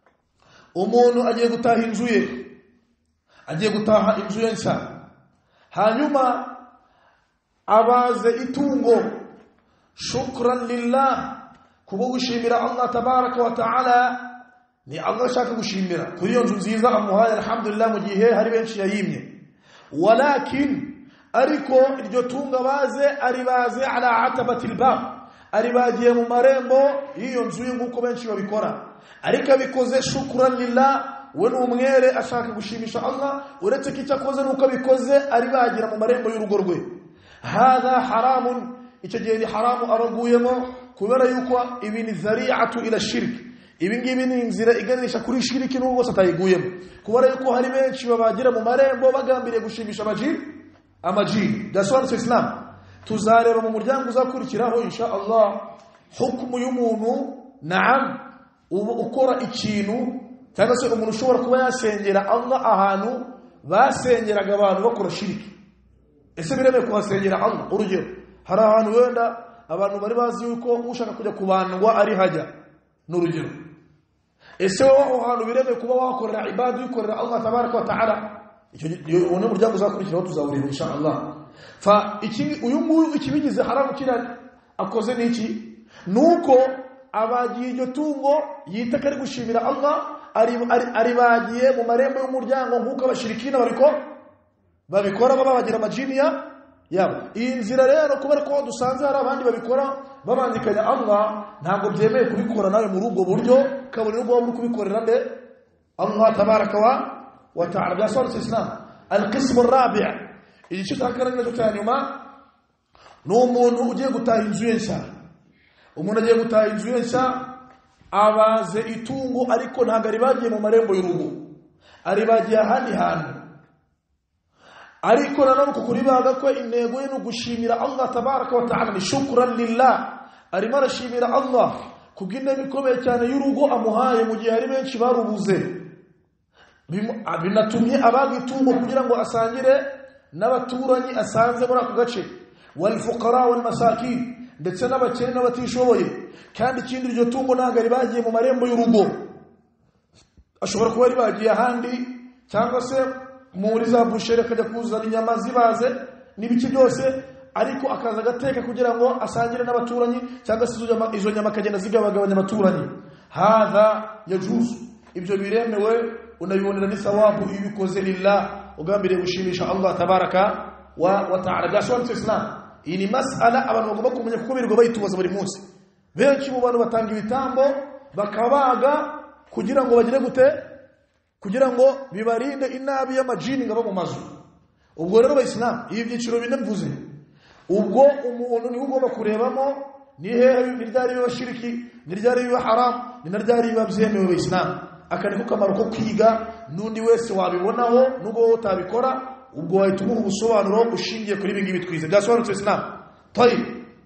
umuntu agiye gutaha inzu ye agiye gutaha inzu ye nshya hanyuma abaze itungo shukran lillah kubo gushimira Allah tabaraka wa ta'ala ni Allah shaka gushimira kuri iyo nzu nziza amuhaye alhamdulillah mu gihe hari benshi yayimye walakin ariko iryo tunga baze aribaze ala atabati albab aribagiye mu marembo iyo nzu y'uko benshi babikora ariko abikoze shukran lillah we n'umwere ashaka gushimisha Allah uretse ko icyakoze nuko abikoze aribagira mu marembo y'urugo rwe hada haramun icyo gihe ni haramu abaguyemo kubera yuko ibi ni zari'atu ila shirk ibi ngibi ni inzira iganisha kuri shiriki n'ubwo satayiguyemo kubera yuko hari benshi babagira mu marembo bagambiriye gushimisha amajini amajini dasobanutse Islam tuzareba mu muryango uzakurikiraho insha Allah hukumu y'umuntu naam ukora ikintu cyangwa se umuntu ushobora kuba yasengera Allah ahantu basengeraga abantu bakora shiriki ese bireme kuhasengera Allah urugero hari ahantu wenda abantu bari bazi yuko ushaka kujya kubandwa ari hajya n'urugero ese wowe ahantu bireme kuba wakorera ibadu yikorera Allah tabaraka wa ta'ala icyo uwo muryango uzakurikiraho tuzawureba insha Allah fa iki uyu nguyu ikibigize haramu kira akoze niki nuko abagiye iryo tungo yita kari gushimira Allah ari ari bagiye mu marembo y'umuryango nkuko abashirikina bariko babikora babagira amajiniya yabo inzira rero kubera ko dusanze hari abandi babikora babandikanya Allah ntabwo byemeye kubikora nawe muri ubwo buryo kabone n'ubwo muri kubikorera nde Allah tabaraka wa wa ta'ala byasobanutse Islam alqism arabi' igice cya karindwi cyo cyanyuma n'umuntu ugiye gutaha inzu ye nshya umuntu agiye gutaha inzu yensa abaze itungo ariko ntago ari bagiye mu marembo y'urugo, ari bagiye ahandi hantu, ariko nanone kukuribaga ko intego ye no gushimira Allah tabaraka wa ta'ala, ni shukran lillah, arimo arashimira Allah kubw'inema ikomeye cyane y'urugo amuhaye mu gihe hari benshi barubuze, binatumye abaga itungo kugira ngo asangire n'abaturanyi asanze muri ako gace, wal fuqara wal masakin, ndetse n'abakene n'abatishoboye. Kandi ikindi iryo tungo ntago ari bagiye mu marembo y'urugo, ashobora kuba ari bagiye ahandi cyangwa se muri za bushere akajya kuzana inyama zibaze n'ibiki byose, ariko akaza agateka kugira ngo asangire n'abaturanyi, cyangwa se izo nyama akagenda zigabagabanya abaturanyi. Hadha yajuzu, ibyo biremewe, unabibonera ni thawabu iyo ubikoze lillah, ugambiriye gushimisha Allah tabaraka wa wa ta'ala. Gasobanutse Islam, iyi ni mas'ala abantu bagomba kumenya kuko birirwa bayitubaza buri munsi. Benshi mu bantu batanga ibitambo bakabaga kugira ngo bagire gute, kugira ngo bibarinde inabi y'amajini ngaba mu mazu. Ubwo rero Islam iyi byiciro bine mvuze, ubwo umuntu ni ugomba kurebamo ni hehe niryari biba shiriki, niryari biba haram, ni naryari biba byemewe Islam. Akani ko kamaro ko kwiga nundi wese wabibonaho nubwo utabikora, ubwo wahitumuha ubusobanuro ushingiye kuri ibi ngibi twize. Byasobanutse Islam. Tayib,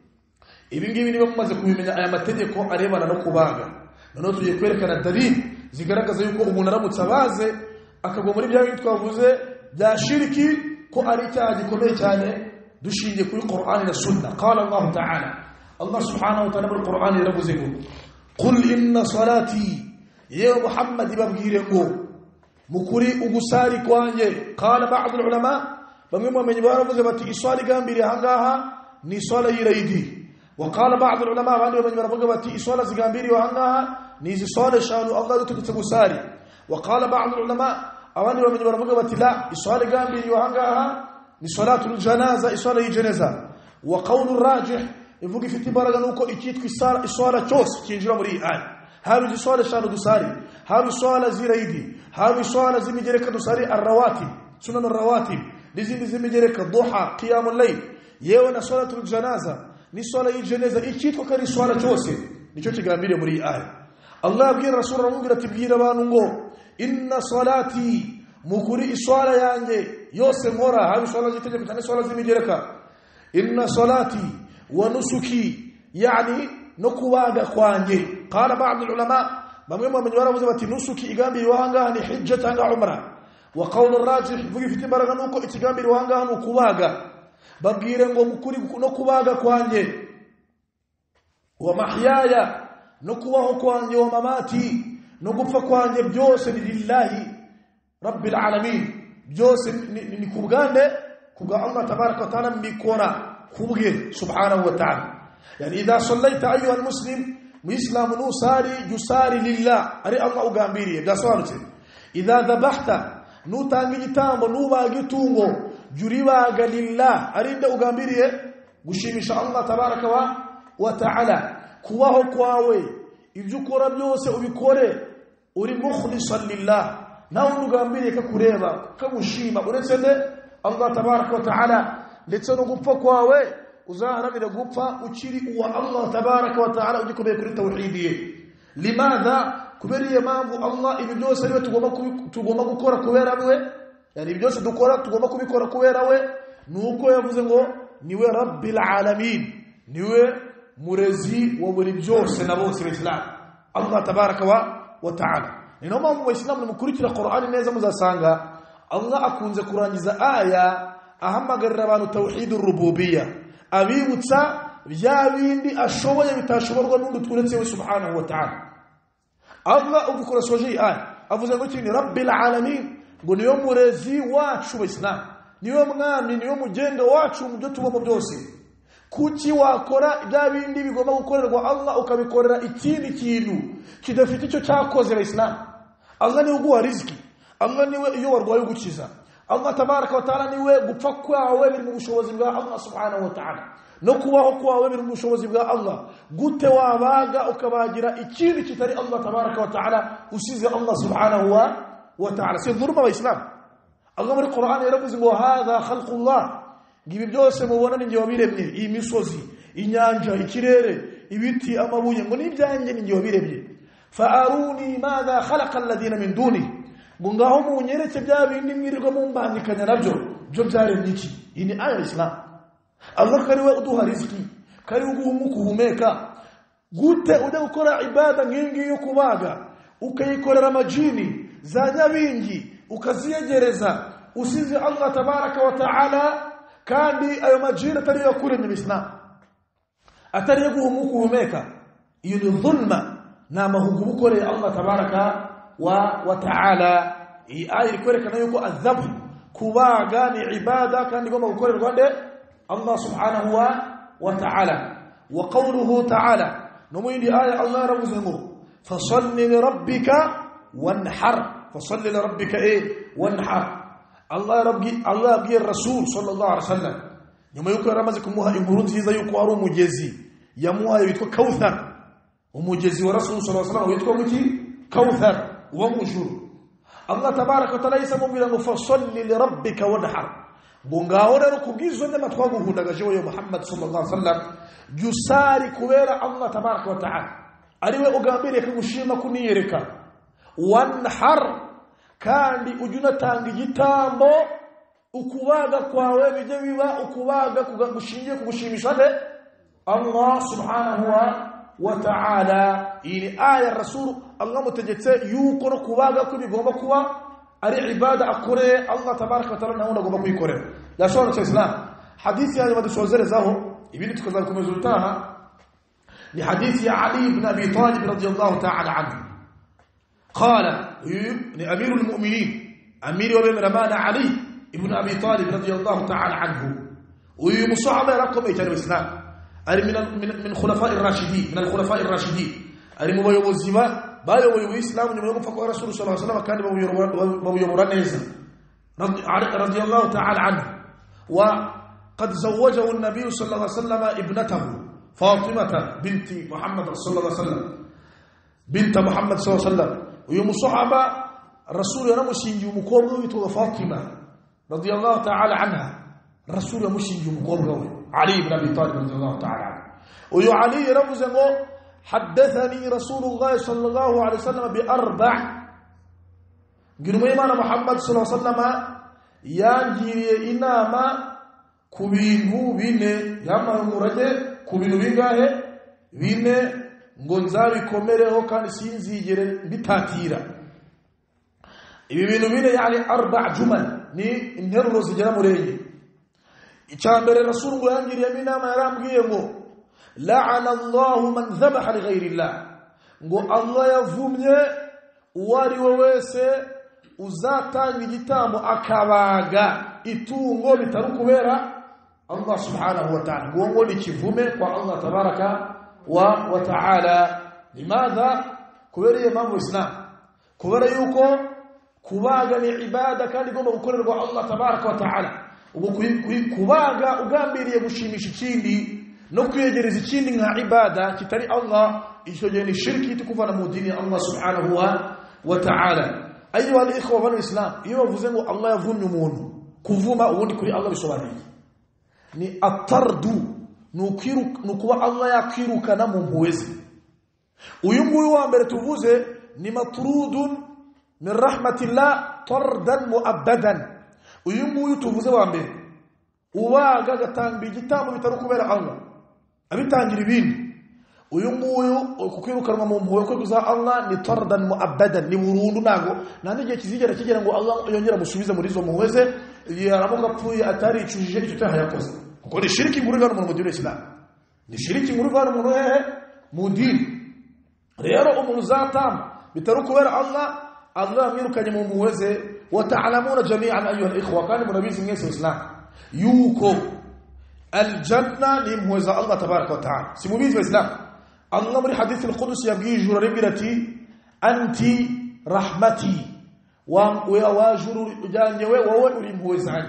ibi ngibi niba mumaze kubimenya aya mategeko arebana no kubaga, noneho tugiye kwerekana dalili zigaragaza yuko umuntu aramutse abaze akagwa muri bya bintu twavuze bya shiriki ko ari icyaha gikomeye cyane, dushingiye kuri Qur'an na Sunna. Qala Allah ta'ala, Allah subhanahu wa ta'ala muri Qur'an yaravuze ngo qul inna salati, ya Muhammad babwire ngo mukuri ugusari kwanjye. Qala ba'd ulama, bamwe mu bamenyi baravuze bati iswali gambiri ahangaha ni swala y'Eid, wa qala ba'd ulama, abandi bamenyi baravuga bati iswala zigambiri ahangaha ni swala shanu Allah dutukitse gusari. Wa qala ba'd ulama, abandi bamenyi baravuga bati la, iswala gambiri ahangaha ni salatul janaza, iswala y'ijanaza. Wa qawlu rajih, ivuga ifite imbaraga nuko ikitwa isara iswala cyose kinjira muri aya. Haba iswala shanu dusari, haba iswala z'Eid, haba iswala z'imigereka dusari ar-rawatib, sunan ar-rawatib, n'izindi z'imigereka duha, qiyamul layl, yewe na salatul janaza ni swala y'ijanaza, ikitwa kari swala cyose nicyo kigambiriye muri aya. Allah abwira Rasul aramubwira ati bwira abantu ngo inna salati, mukuri iswala yanjye yose nkora, haba iswala z'itegeko cyane iswala z'imigereka, inna salati wa nusuki, yani no kubaga kwanjye. Qala ba'd ulama, bamwe mu bamenyi baravuze bati nusuki igambiriye ahangaha ni hijja cyangwa umra. Wa qawl ar-rajih, vuga ifite imbaraga nuko ikigambiriye ahangaha no kubaga. Babwire ngo mukuri no kubaga kwanjye, wa mahyaya, no kubaho kwanjye, wa mamati, no gupfa kwanjye, byose ni lillahi rabbil alamin, byose ni kubgande kubga Allah tabaraka wa taala, mbikora kubge subhanahu wa ta'ala. Yani idha sallaita ayuha almuslim, muislam nusari jusari lillah, ari Allah ugambiriye. Byasobanutse idha dhabahta, nutangi gitambo nubaga itungo, juribaga lillah, arinde ugambiriye gushimisha Allah tabaraka wa wa ta'ala. Kubaho kwawe ibyo ukora byose ubikore uri mukhlisan lillah, nawe ugambiriye kakureba kagushima uretse ne Allah tabaraka wa ta'ala. Ndetse no gupfa kwawe uzaharanira gupfa ukiri uwa Allah tabaraka wa ta'ala, ugikomeye kuri tawhidiye. Limadha? Kubera impamvu Allah ibi byose ariwe tugomba tugomba gukora kubera we, yani ibi byose dukora tugomba kubikora kubera we, nuko yavuze ngo niwe rabbil alamin, niwe murezi wa buri byose na bose b'Islam, Allah tabaraka wa wa ta'ala. Ni no mpamvu Islam nimukurikira Qur'an neza muzasanga Allah akunze kurangiza aya ahamagarira abantu tawhidur rububiyya, abibutsa bya bindi ashoboye bitashoborwa n'undi turetse we subhanahu wa ta'ala. Allah ubukora soje aya avuze ngo kini rabbil alamin, ngo niyo murezi wacu w'Islam, niyo mwami, niyo mugenga wacu mu byo tubamo byose. Kuki wakora bya bindi bigomba gukorerwa Allah ukabikorera ikindi kintu kidafite icyo cyakoze Islam? Allah niwe uguha riziki, Allah niwe iyo warwaye ugukiza, Allah tabaraka wa taala niwe gupfa kwawe biri mu bushobozi bwa Allah subhanahu wa ta'ala, no kubaho kwawe biri mu bushobozi bwa Allah. Gute wabaga ukabagira ikindi kitari Allah tabaraka wa ta'ala usize Allah subhanahu wa wa ta'ala? Si dhulma wa Islam. Allah muri Qur'an yaravuze ngo hadha khalqullah, ngibi byose mubona ninjye wabiremye, iyi misozi, inyanja ikirere ibiti amabuye ngo nibyanjye ninjye wabirebye fa'aruni madha khalaqa alladhina min duni ngo ngaho munyereke bya bindi mwirirwa mumbangikanya nabyo byo byaremye iki ini aya Islam Allah kariwe uduha riziki kari uguhumeka gute ujya gukora ibada nkingi yo kubaga ukayikorera majini za nyabingi ukaziyegereza usize Allah tabaraka wa taala kandi ayo majini atari yakuremye Islam atari guhumeka iyo ni dhulma na mahugu bukoreye Allah tabaraka wa wa taala aya ikwerekana yuko adhabu kubaga ni ibada kandi goma gukorerwa nde Allah subhanahu wa wa taala wa qawluhu taala numindi aya Allah rabuzengo fasalli li rabbika wanhar fasalli li rabbika eh wanhar Allah rabbi Allah bi rasul sallallahu alaihi wasallam nyuma yuko yaramaze kumuha inkuru nziza yuko ari umugezi yamuha yitwa Kauthar umugezi wa rasul sallallahu alaihi wasallam yitwa muki Kauthar wa mujuru Allah tabaraka wa taala yisamubira ngo fasalli li rabbika wanhar bungaho rero kubwizo ndema twaguhundagaje we Muhammad sallallahu alaihi wasallam jusari kubera Allah tabaraka wa taala ariwe ugambire kugushima kuniyereka wanhar kandi ujunatanga igitambo ukubaga kwawe bijye biba ukubaga kugushingiye kugushimisha nde Allah subhanahu wa wa ta'ala ili aya rasul Allah mutegetse yuko no kubaga ko bigomba kuba ari ibada akore Allah tabaraka wa taala naona gomba kuyikorera yashona cha Islam hadithi ya badushozerezaho ibindi tukaza kumezultaha ni hadithi ya Ali ibn Abi Talib radiyallahu ta'ala anhu qala ni amirul mu'minin amiri wa bimramana Ali ibn Abi Talib radiyallahu ta'ala anhu uyu musahaba rakam ijal Islam ari min min khulafa ar-rashidin min al-khulafa ar-rashidin ari mubayobozi ba bayoboye Islam nyuma yo gupfa Rasul sallallahu alaihi wasallam kandi babuyoboraneza radiyallahu ta'ala anhu wa qad zawwajahu an-nabiy sallallahu alaihi wasallam ibnatahu Fatimah binti Muhammad sallallahu alaihi wasallam binta Muhammad sallallahu alaihi wasallam uyu musahaba Rasul yaramushingiye umukobwa witwa Fatimah radiyallahu ta'ala anha Rasul yamushingiye umukobwa we Ali ibn Abi Talib radiyallahu ta'ala anhu uyu Ali yaravuze ngo حدثني رسول الله صلى الله عليه وسلم بأربع قرميمان محمد صلى الله عليه وسلم يانجيري إناما كبينه بينه ياما مرجع كبينه بينه بينه ngonzabi komereho kandi sinzigere bitatira ibi bintu bine yani arba jumal ni interuro zigera murenge icyambere rasulullah yangiriye inama yarambwiye ngo la'ana Allah man dhabaha li ghayri Allah ngo Allah yavumye uwari we wese uzatanga igitambo akabaga itungo bitarukubera Allah subhanahu wa ta'ala ngo ngo nikivume kwa Allah tabaraka wa wa ta'ala limadha kubera mambo Islam kubera yuko kubaga ni ibada kandi gomba gukorerwa Allah tabaraka wa ta'ala ubu kubaga ugambiriye gushimisha ikindi no kwegereza ikindi nka ibada kitari Allah icyo ni shirki tukuvana mu dini Allah subhanahu wa wa ta'ala ayo wal ikhwa wal islam iyo bavuze ngo Allah yavumye umuntu kuvuma ubundi kuri Allah bisobanuye ni atardu nukiruka nukuba Allah yakirukana mu mpuwezi uyu nguyu wa mbere tuvuze ni matrudun min rahmatillah tardan muabadan uyu nguyu tuvuze wa mbere ubaga gatanga igitambo bitarukubera Allah abitangira ibindi uyu nguyu kukirukanwa mu mpuwe ko kuza Allah ni tardan muabadan ni burundu nago nanje kizigera kigera ngo Allah yongera musubize muri zo muhweze yaramuka pfuye atari icujije icyo cyaha yakoze kuko ni shiriki ngurugana mu mudini Islam ni shiriki ngurugana mu hehe mu dini rero umuntu zatamba bitarukubera Allah Allah yirukanye mu muhweze wa ta'lamuna jami'an ayyuha al-ikhwa kana munabizi mwese Islam yuko aljanna ni muhweza Allah tabaraka wa ta'ala simubizi Islam Allah muri hadith al-Qudsi yabwi jura ribirati anti rahmati wa wajuru ujanye we wowe uri muhwezani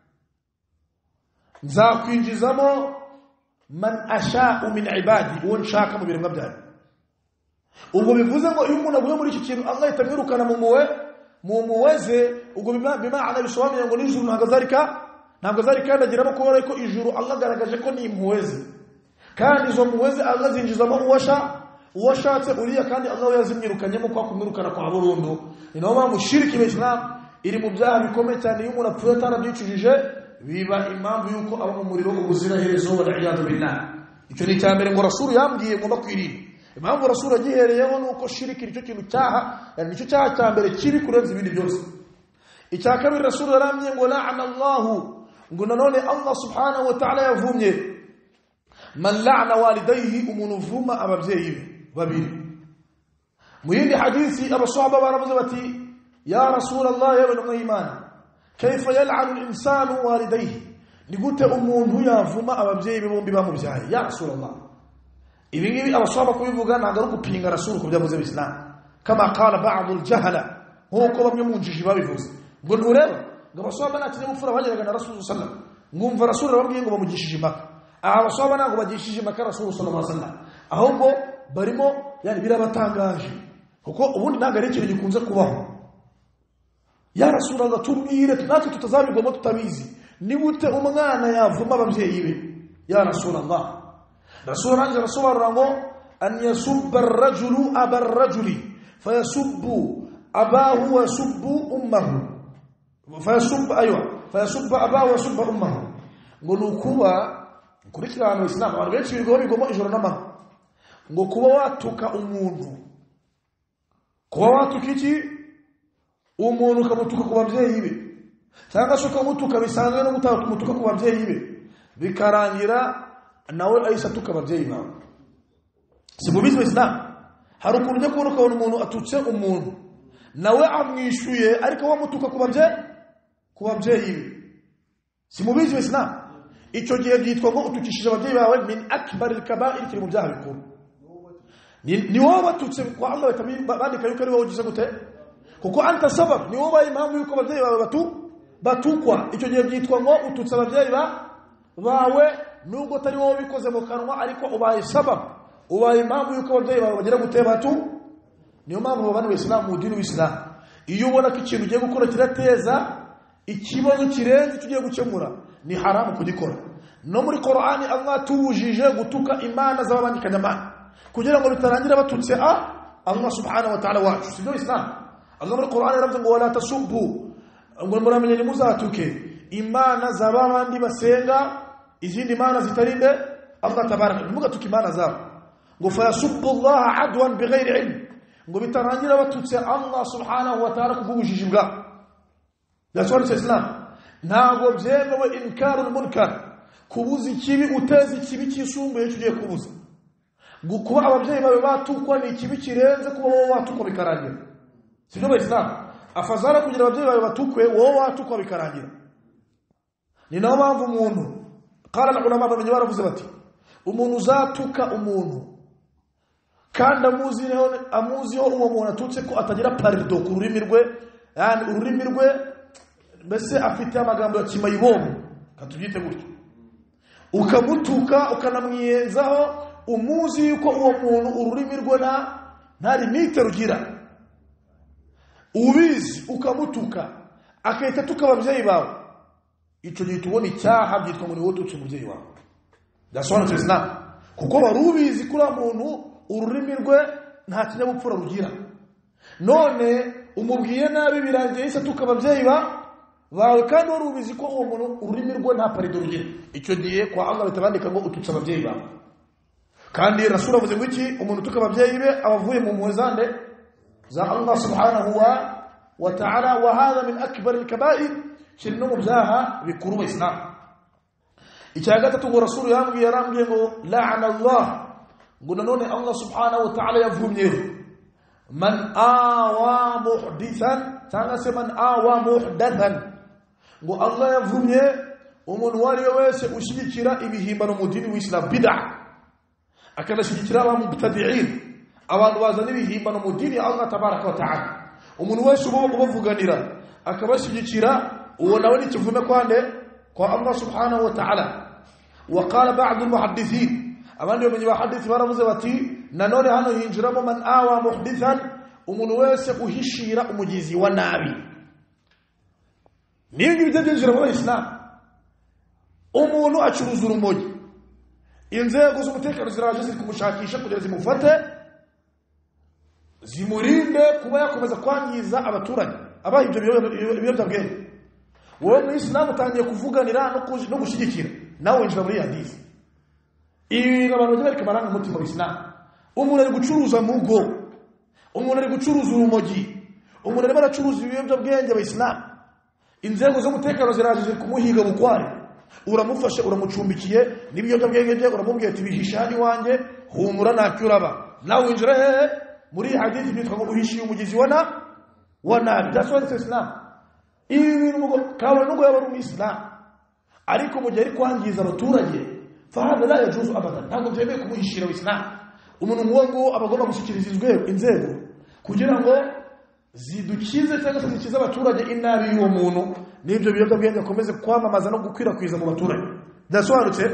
nzakwinjizamo man asha'u min ibadi uwo nshaka mu biremwa byawe ubwo bivuze ngo iyo umuntu aguye muri iki kintu Allah itamwirukana mu muwe mu muweze ubwo bimaana bisobanuye ngo n'ijuru ntabwo zarika ntabwo zarika ndagiramo kubera ko ijuru Allah garagaje ko ni muweze kandi izo muweze Allah zinjizamo uwasha uwashatse uriya kandi Allah yazimyirukanyemo kwa kumwirukana kwa burundu. Ino mpamvu shiriki Islam iri mu byaha bikomeye cyane iyo umuntu apfuye atarabyicujije biba impamvu yuko aba mu muriro ubuzira herezo wa iyadu billah. Icyo ni cyambere ngo Rasul yambwiye ngomba kwirinda. Impamvu Rasul agihereyeho nuko shiriki nicyo kintu cyaha, yani nicyo cyaha cyambere kiri kurenza ibindi byose. Icya kabiri Rasul yaramye ngo la'ana Allah, ngo nanone Allah subhanahu wa ta'ala yavumye man la'ana walidayhi, umuntu uvuma ababyeyi be babiri. Mu yindi hadisi abasahaba baravuze bati ya Rasul Allah ya ibn Iman kayfa yal'anu al-insanu walidayhi, ni gute umuntu yavuma ababyeyi be bombi bamubyaye ya Rasul Allah. Ibi ngibi abasahaba kubivuga ntago ari gupinga Rasul ku byavuze Islam, kama qala ba'd al-jahala, nkuko bamwe mu njiji babivuze. Ngo nureba ngo abasahaba natinye gufura bageraga na Rasul sallallahu alaihi wasallam, ngumva Rasul arababwiye ngo bamugishije impaka. Aha abasahaba ntago bagishije impaka Rasul sallallahu alaihi wasallam, ahubwo barimo yani birabatangaje kuko ubundi ntago ari ikintu gikunze kubaho. Ya Rasul Allah tumire natwe tutazabigoma tutabizi, ni gute umwana yavuma ababyeyi be ya Rasul Allah. Rasul anje rasobanura ngo an yasubba ar-rajulu aba ar-rajuli fayasubbu abahu wa yasubbu ummuhu fayasubbu aywa fayasubbu abahu wa yasubbu ummuhu. Ngo nukuba kurikirana Islam abantu benshi bigo bigoma ijoro n'amanywa, ngo kuba watuka umuntu, kuba watuka iki umuntu ukamutuka ku babyeyi be, cyangwa se ukamutuka bisanzwe no gutamutuka ku babyeyi be bikarangira nawe ayisa tuka ababyeyi bawe. Si mu bizwe Islam hari ukuntu ujya kubona ukabona umuntu atutse umuntu nawe amwishuye ariko wamutuka ku babyeyi ku babyeyi be. Si mu bizwe Islam icyo gihe byitwa ngo utukishije ababyeyi bawe min akbaril kaba'ir, kiri mu byaha bikuru. Ni wowe batutse kwa Allah bandika yuko ari wowe ugize gute, kuko anta sabab, ni wowe impamvu yuko ababyeyi bawe batu batukwa. Icyo gihe byitwa ngo ututse ababyeyi ba bawe nubwo tari wowe bikoze mu kanwa, ariko ubaye sabab, ubaye impamvu yuko ababyeyi bawe bagira gute batu. Niyo mpamvu babana w'Islam mu dini w'Islam iyo ubona ko ikintu ugiye gukora kirateza ikibazo kirenze tugiye gukemura ni haramu kugikora. No muri Qur'ani Allah tubujije gutuka imana z'abanyamana kugira ngo bitarangira batutse ah Allah subhanahu wa ta'ala wacu. Si byo Islam. Allah muri Qur'ani aravuga ngo wala tasubbu, ngo muramenye muzatuke imana z'abandi basenga izindi imana zitarinde Allah tabaraka, mugatuka imana zabo. Ngo fayasubbu Allah adwan bighairi ilm, ngo bitarangira batutse Allah subhanahu wa ta'ala kubujije bwa. That's what Islam. Ntago byemewe inkarul munkar, kubuza ikibi uteze ikibi kisumbuye tugiye kubuza. Gukuba ababyeyi bawe batukwa ni ikibi kirenze kuba wowe watukwa bikarangira. Sibyo Islam. Afazara kugira ababyeyi bawe batukwe wowe watukwa bikarangira. Ni nayo mpamvu umuntu qala al-ulama bamenye baravuze bati umuntu uzatuka umuntu kandi amuziho amuziho uwo muntu atutse ko atagira pardon ku rurimi rwe, yani ururimi rwe mbese afite amagambo ya kimayibomo katubyite gutyo, ukamutuka ukanamwiyenzaho umuzi yuko uwo muntu ururimi rwe na nta limite rugira, ubizi ukamutuka akahita tuka ababyeyi bawe, icyo gihe tubona icyaha byitwa ngo ni wowe ututse umubyeyi wawe. Ndasobanutse Islam kuko barubizi kuri umuntu ururimi rwe nta kinyabupfura rugira, none umubwiye nabi birangiye ise tuka ababyeyi ba bawe kandi warubizi ko uwo muntu ururimi rwe nta parido rugira. Icyo gihe kwa Allah bitabandika ngo ututse ababyeyi bawe. Kandi Rasul avuze ngo iki umuntu tuka ababyeyi be abavuye mu muhezande za Allah subhanahu wa wa ta'ala, wa hadha min akbar al-kaba'ir, shirno mubzaha bikuru Islam. Icya gatatu ngo Rasul yambwiye yarambwiye ngo la'ana Allah, ngo nanone Allah subhanahu wa ta'ala yavumye man awa muhdithan, cyangwa se man awa muhdathan, ngo Allah yavumye umuntu wari wese ushyigikira ibihimbano mu dini w'Islam bid'a, akanashyigikira aba mubtadi'in, abantu bazana ibihimbano mu dini Allah tabaraka wa ta'ala. Umuntu wese ubo kubavuganira akabashyigikira uwo nawe ni kivume kwande kwa Allah subhanahu wa ta'ala. Wa qala ba'd al-muhaddithin, abandi bamenye bahadithi baravuze bati nanone hano hinjiramo man awa muhdithan, umuntu wese uhishira umugizi wa nabi. Niyo ngibyo byinjira mu Islam. Umuntu acuruza urumogi, inzego z'umutekano ziraje ziri kumushakisha kugira zimufate zimurinde kuba yakomeza kwangiza abaturage abaye ibyo biyobyabwenge. wowe mu Islam utangiye kuvuganira no gushyigikira nawe winjira muri hadisi. Ibi abantu bari kamaranga mutima w'Islam. Umuntu ari gucuruza mugo, umuntu ari gucuruza urumogi, umuntu ari baracuruza ibiyobyabwenge abayisilamu, inzego z'umutekano ziraje kumuhiga bukware, uramufashe uramucumbikiye n'ibiyobyabwenge bye, uramubwiye ati bihisha hadi wanjye humura nacyuraba, nawe winjira hehe muri hadithi bitwa ngo uhishiye umugizi wana wana. That's what Islam. Ibi bintu kawe nugo yaba mu Islam, ariko mu gihe ari kwangiza abaturage fahada la yajuzu abadan, ntabwo byemeye kumuhishira Islam. Umuntu ngo abagomba gushyikirizwa inzego kugira ngo zidukize cyangwa se zikize abaturage inabi y'uwo muntu n'ibyo biyobyabwenge akomeze kwamamaza no gukwirakwiza mu baturage. Dasobanutse.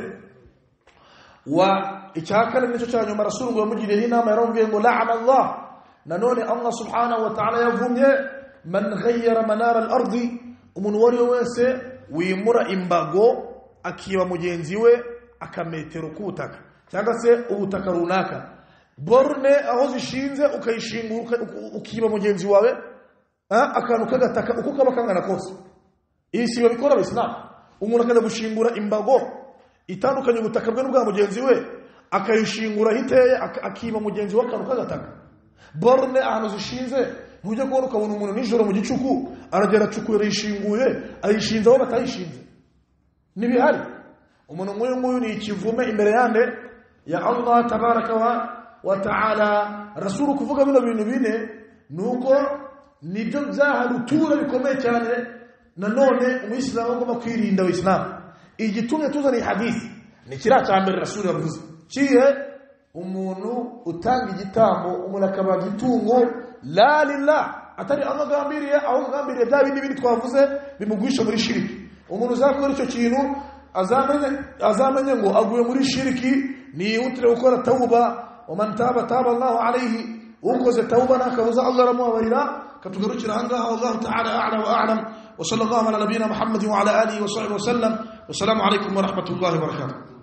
Wa icyakane nicyo cyanyuma Rasul ngo yamugiriye inama yarambwiye ngo la'ana Allah, nanone Allah subhanahu wa ta'ala yavumye man ghayyara manar al-ardi, umuntu wari wese wimura imbago akiba mugenzi we akametero kutaka cyangwa se ubutaka runaka, borne aho zishinze ukayishinga ukiba mugenzi wawe akantu kagataka uko kaba kangana kose. Isi babikora Abislam. Umuntu akaza gushingura imbago itandukanye ubutaka bwe n'ubwa mugenzi we akayishingura hiteye akiba mugenzi we akantu kagataka, borne ahantu zishinze ntujye kubona ukabona umuntu nijoro mu gicuku aragera acukura yishinguye ayishinze aho batayishinze. Nibihari. Umuntu nk'uyu nguyu ni ikivume imbere yande ya Allah tabaraka wa ta'ala. Rasul kuvuga bino bintu bine nuko nibyo byaha rutura bikomeye cyane. Nanone umuyisilamu agomba kwirinda Islam. Igitumye tuzana hadisi ni kira cyambere Rasul yavuze kihe umuntu utanga igitambo umuntu akaba gitungo la lillah atari amagambiriye aho ngambiriye bya bindi bindi twavuze bimugwisha muri shiriki. Umuntu uzakora icyo kintu azamenye azamenye ngo aguye muri shiriki, ni utire gukora tauba. ومن تاب تاب الله عليه, ukoze tauba nakabuza Allah ramubarira. Katugarukira hangaha wallahu ta'ala a'lam wa a'lam wa sallallahu ala nabiyyina Muhammadin wa ala alihi wa sahbihi wa sallam. Wassalamu alaykum wa rahmatullahi wa barakatuh.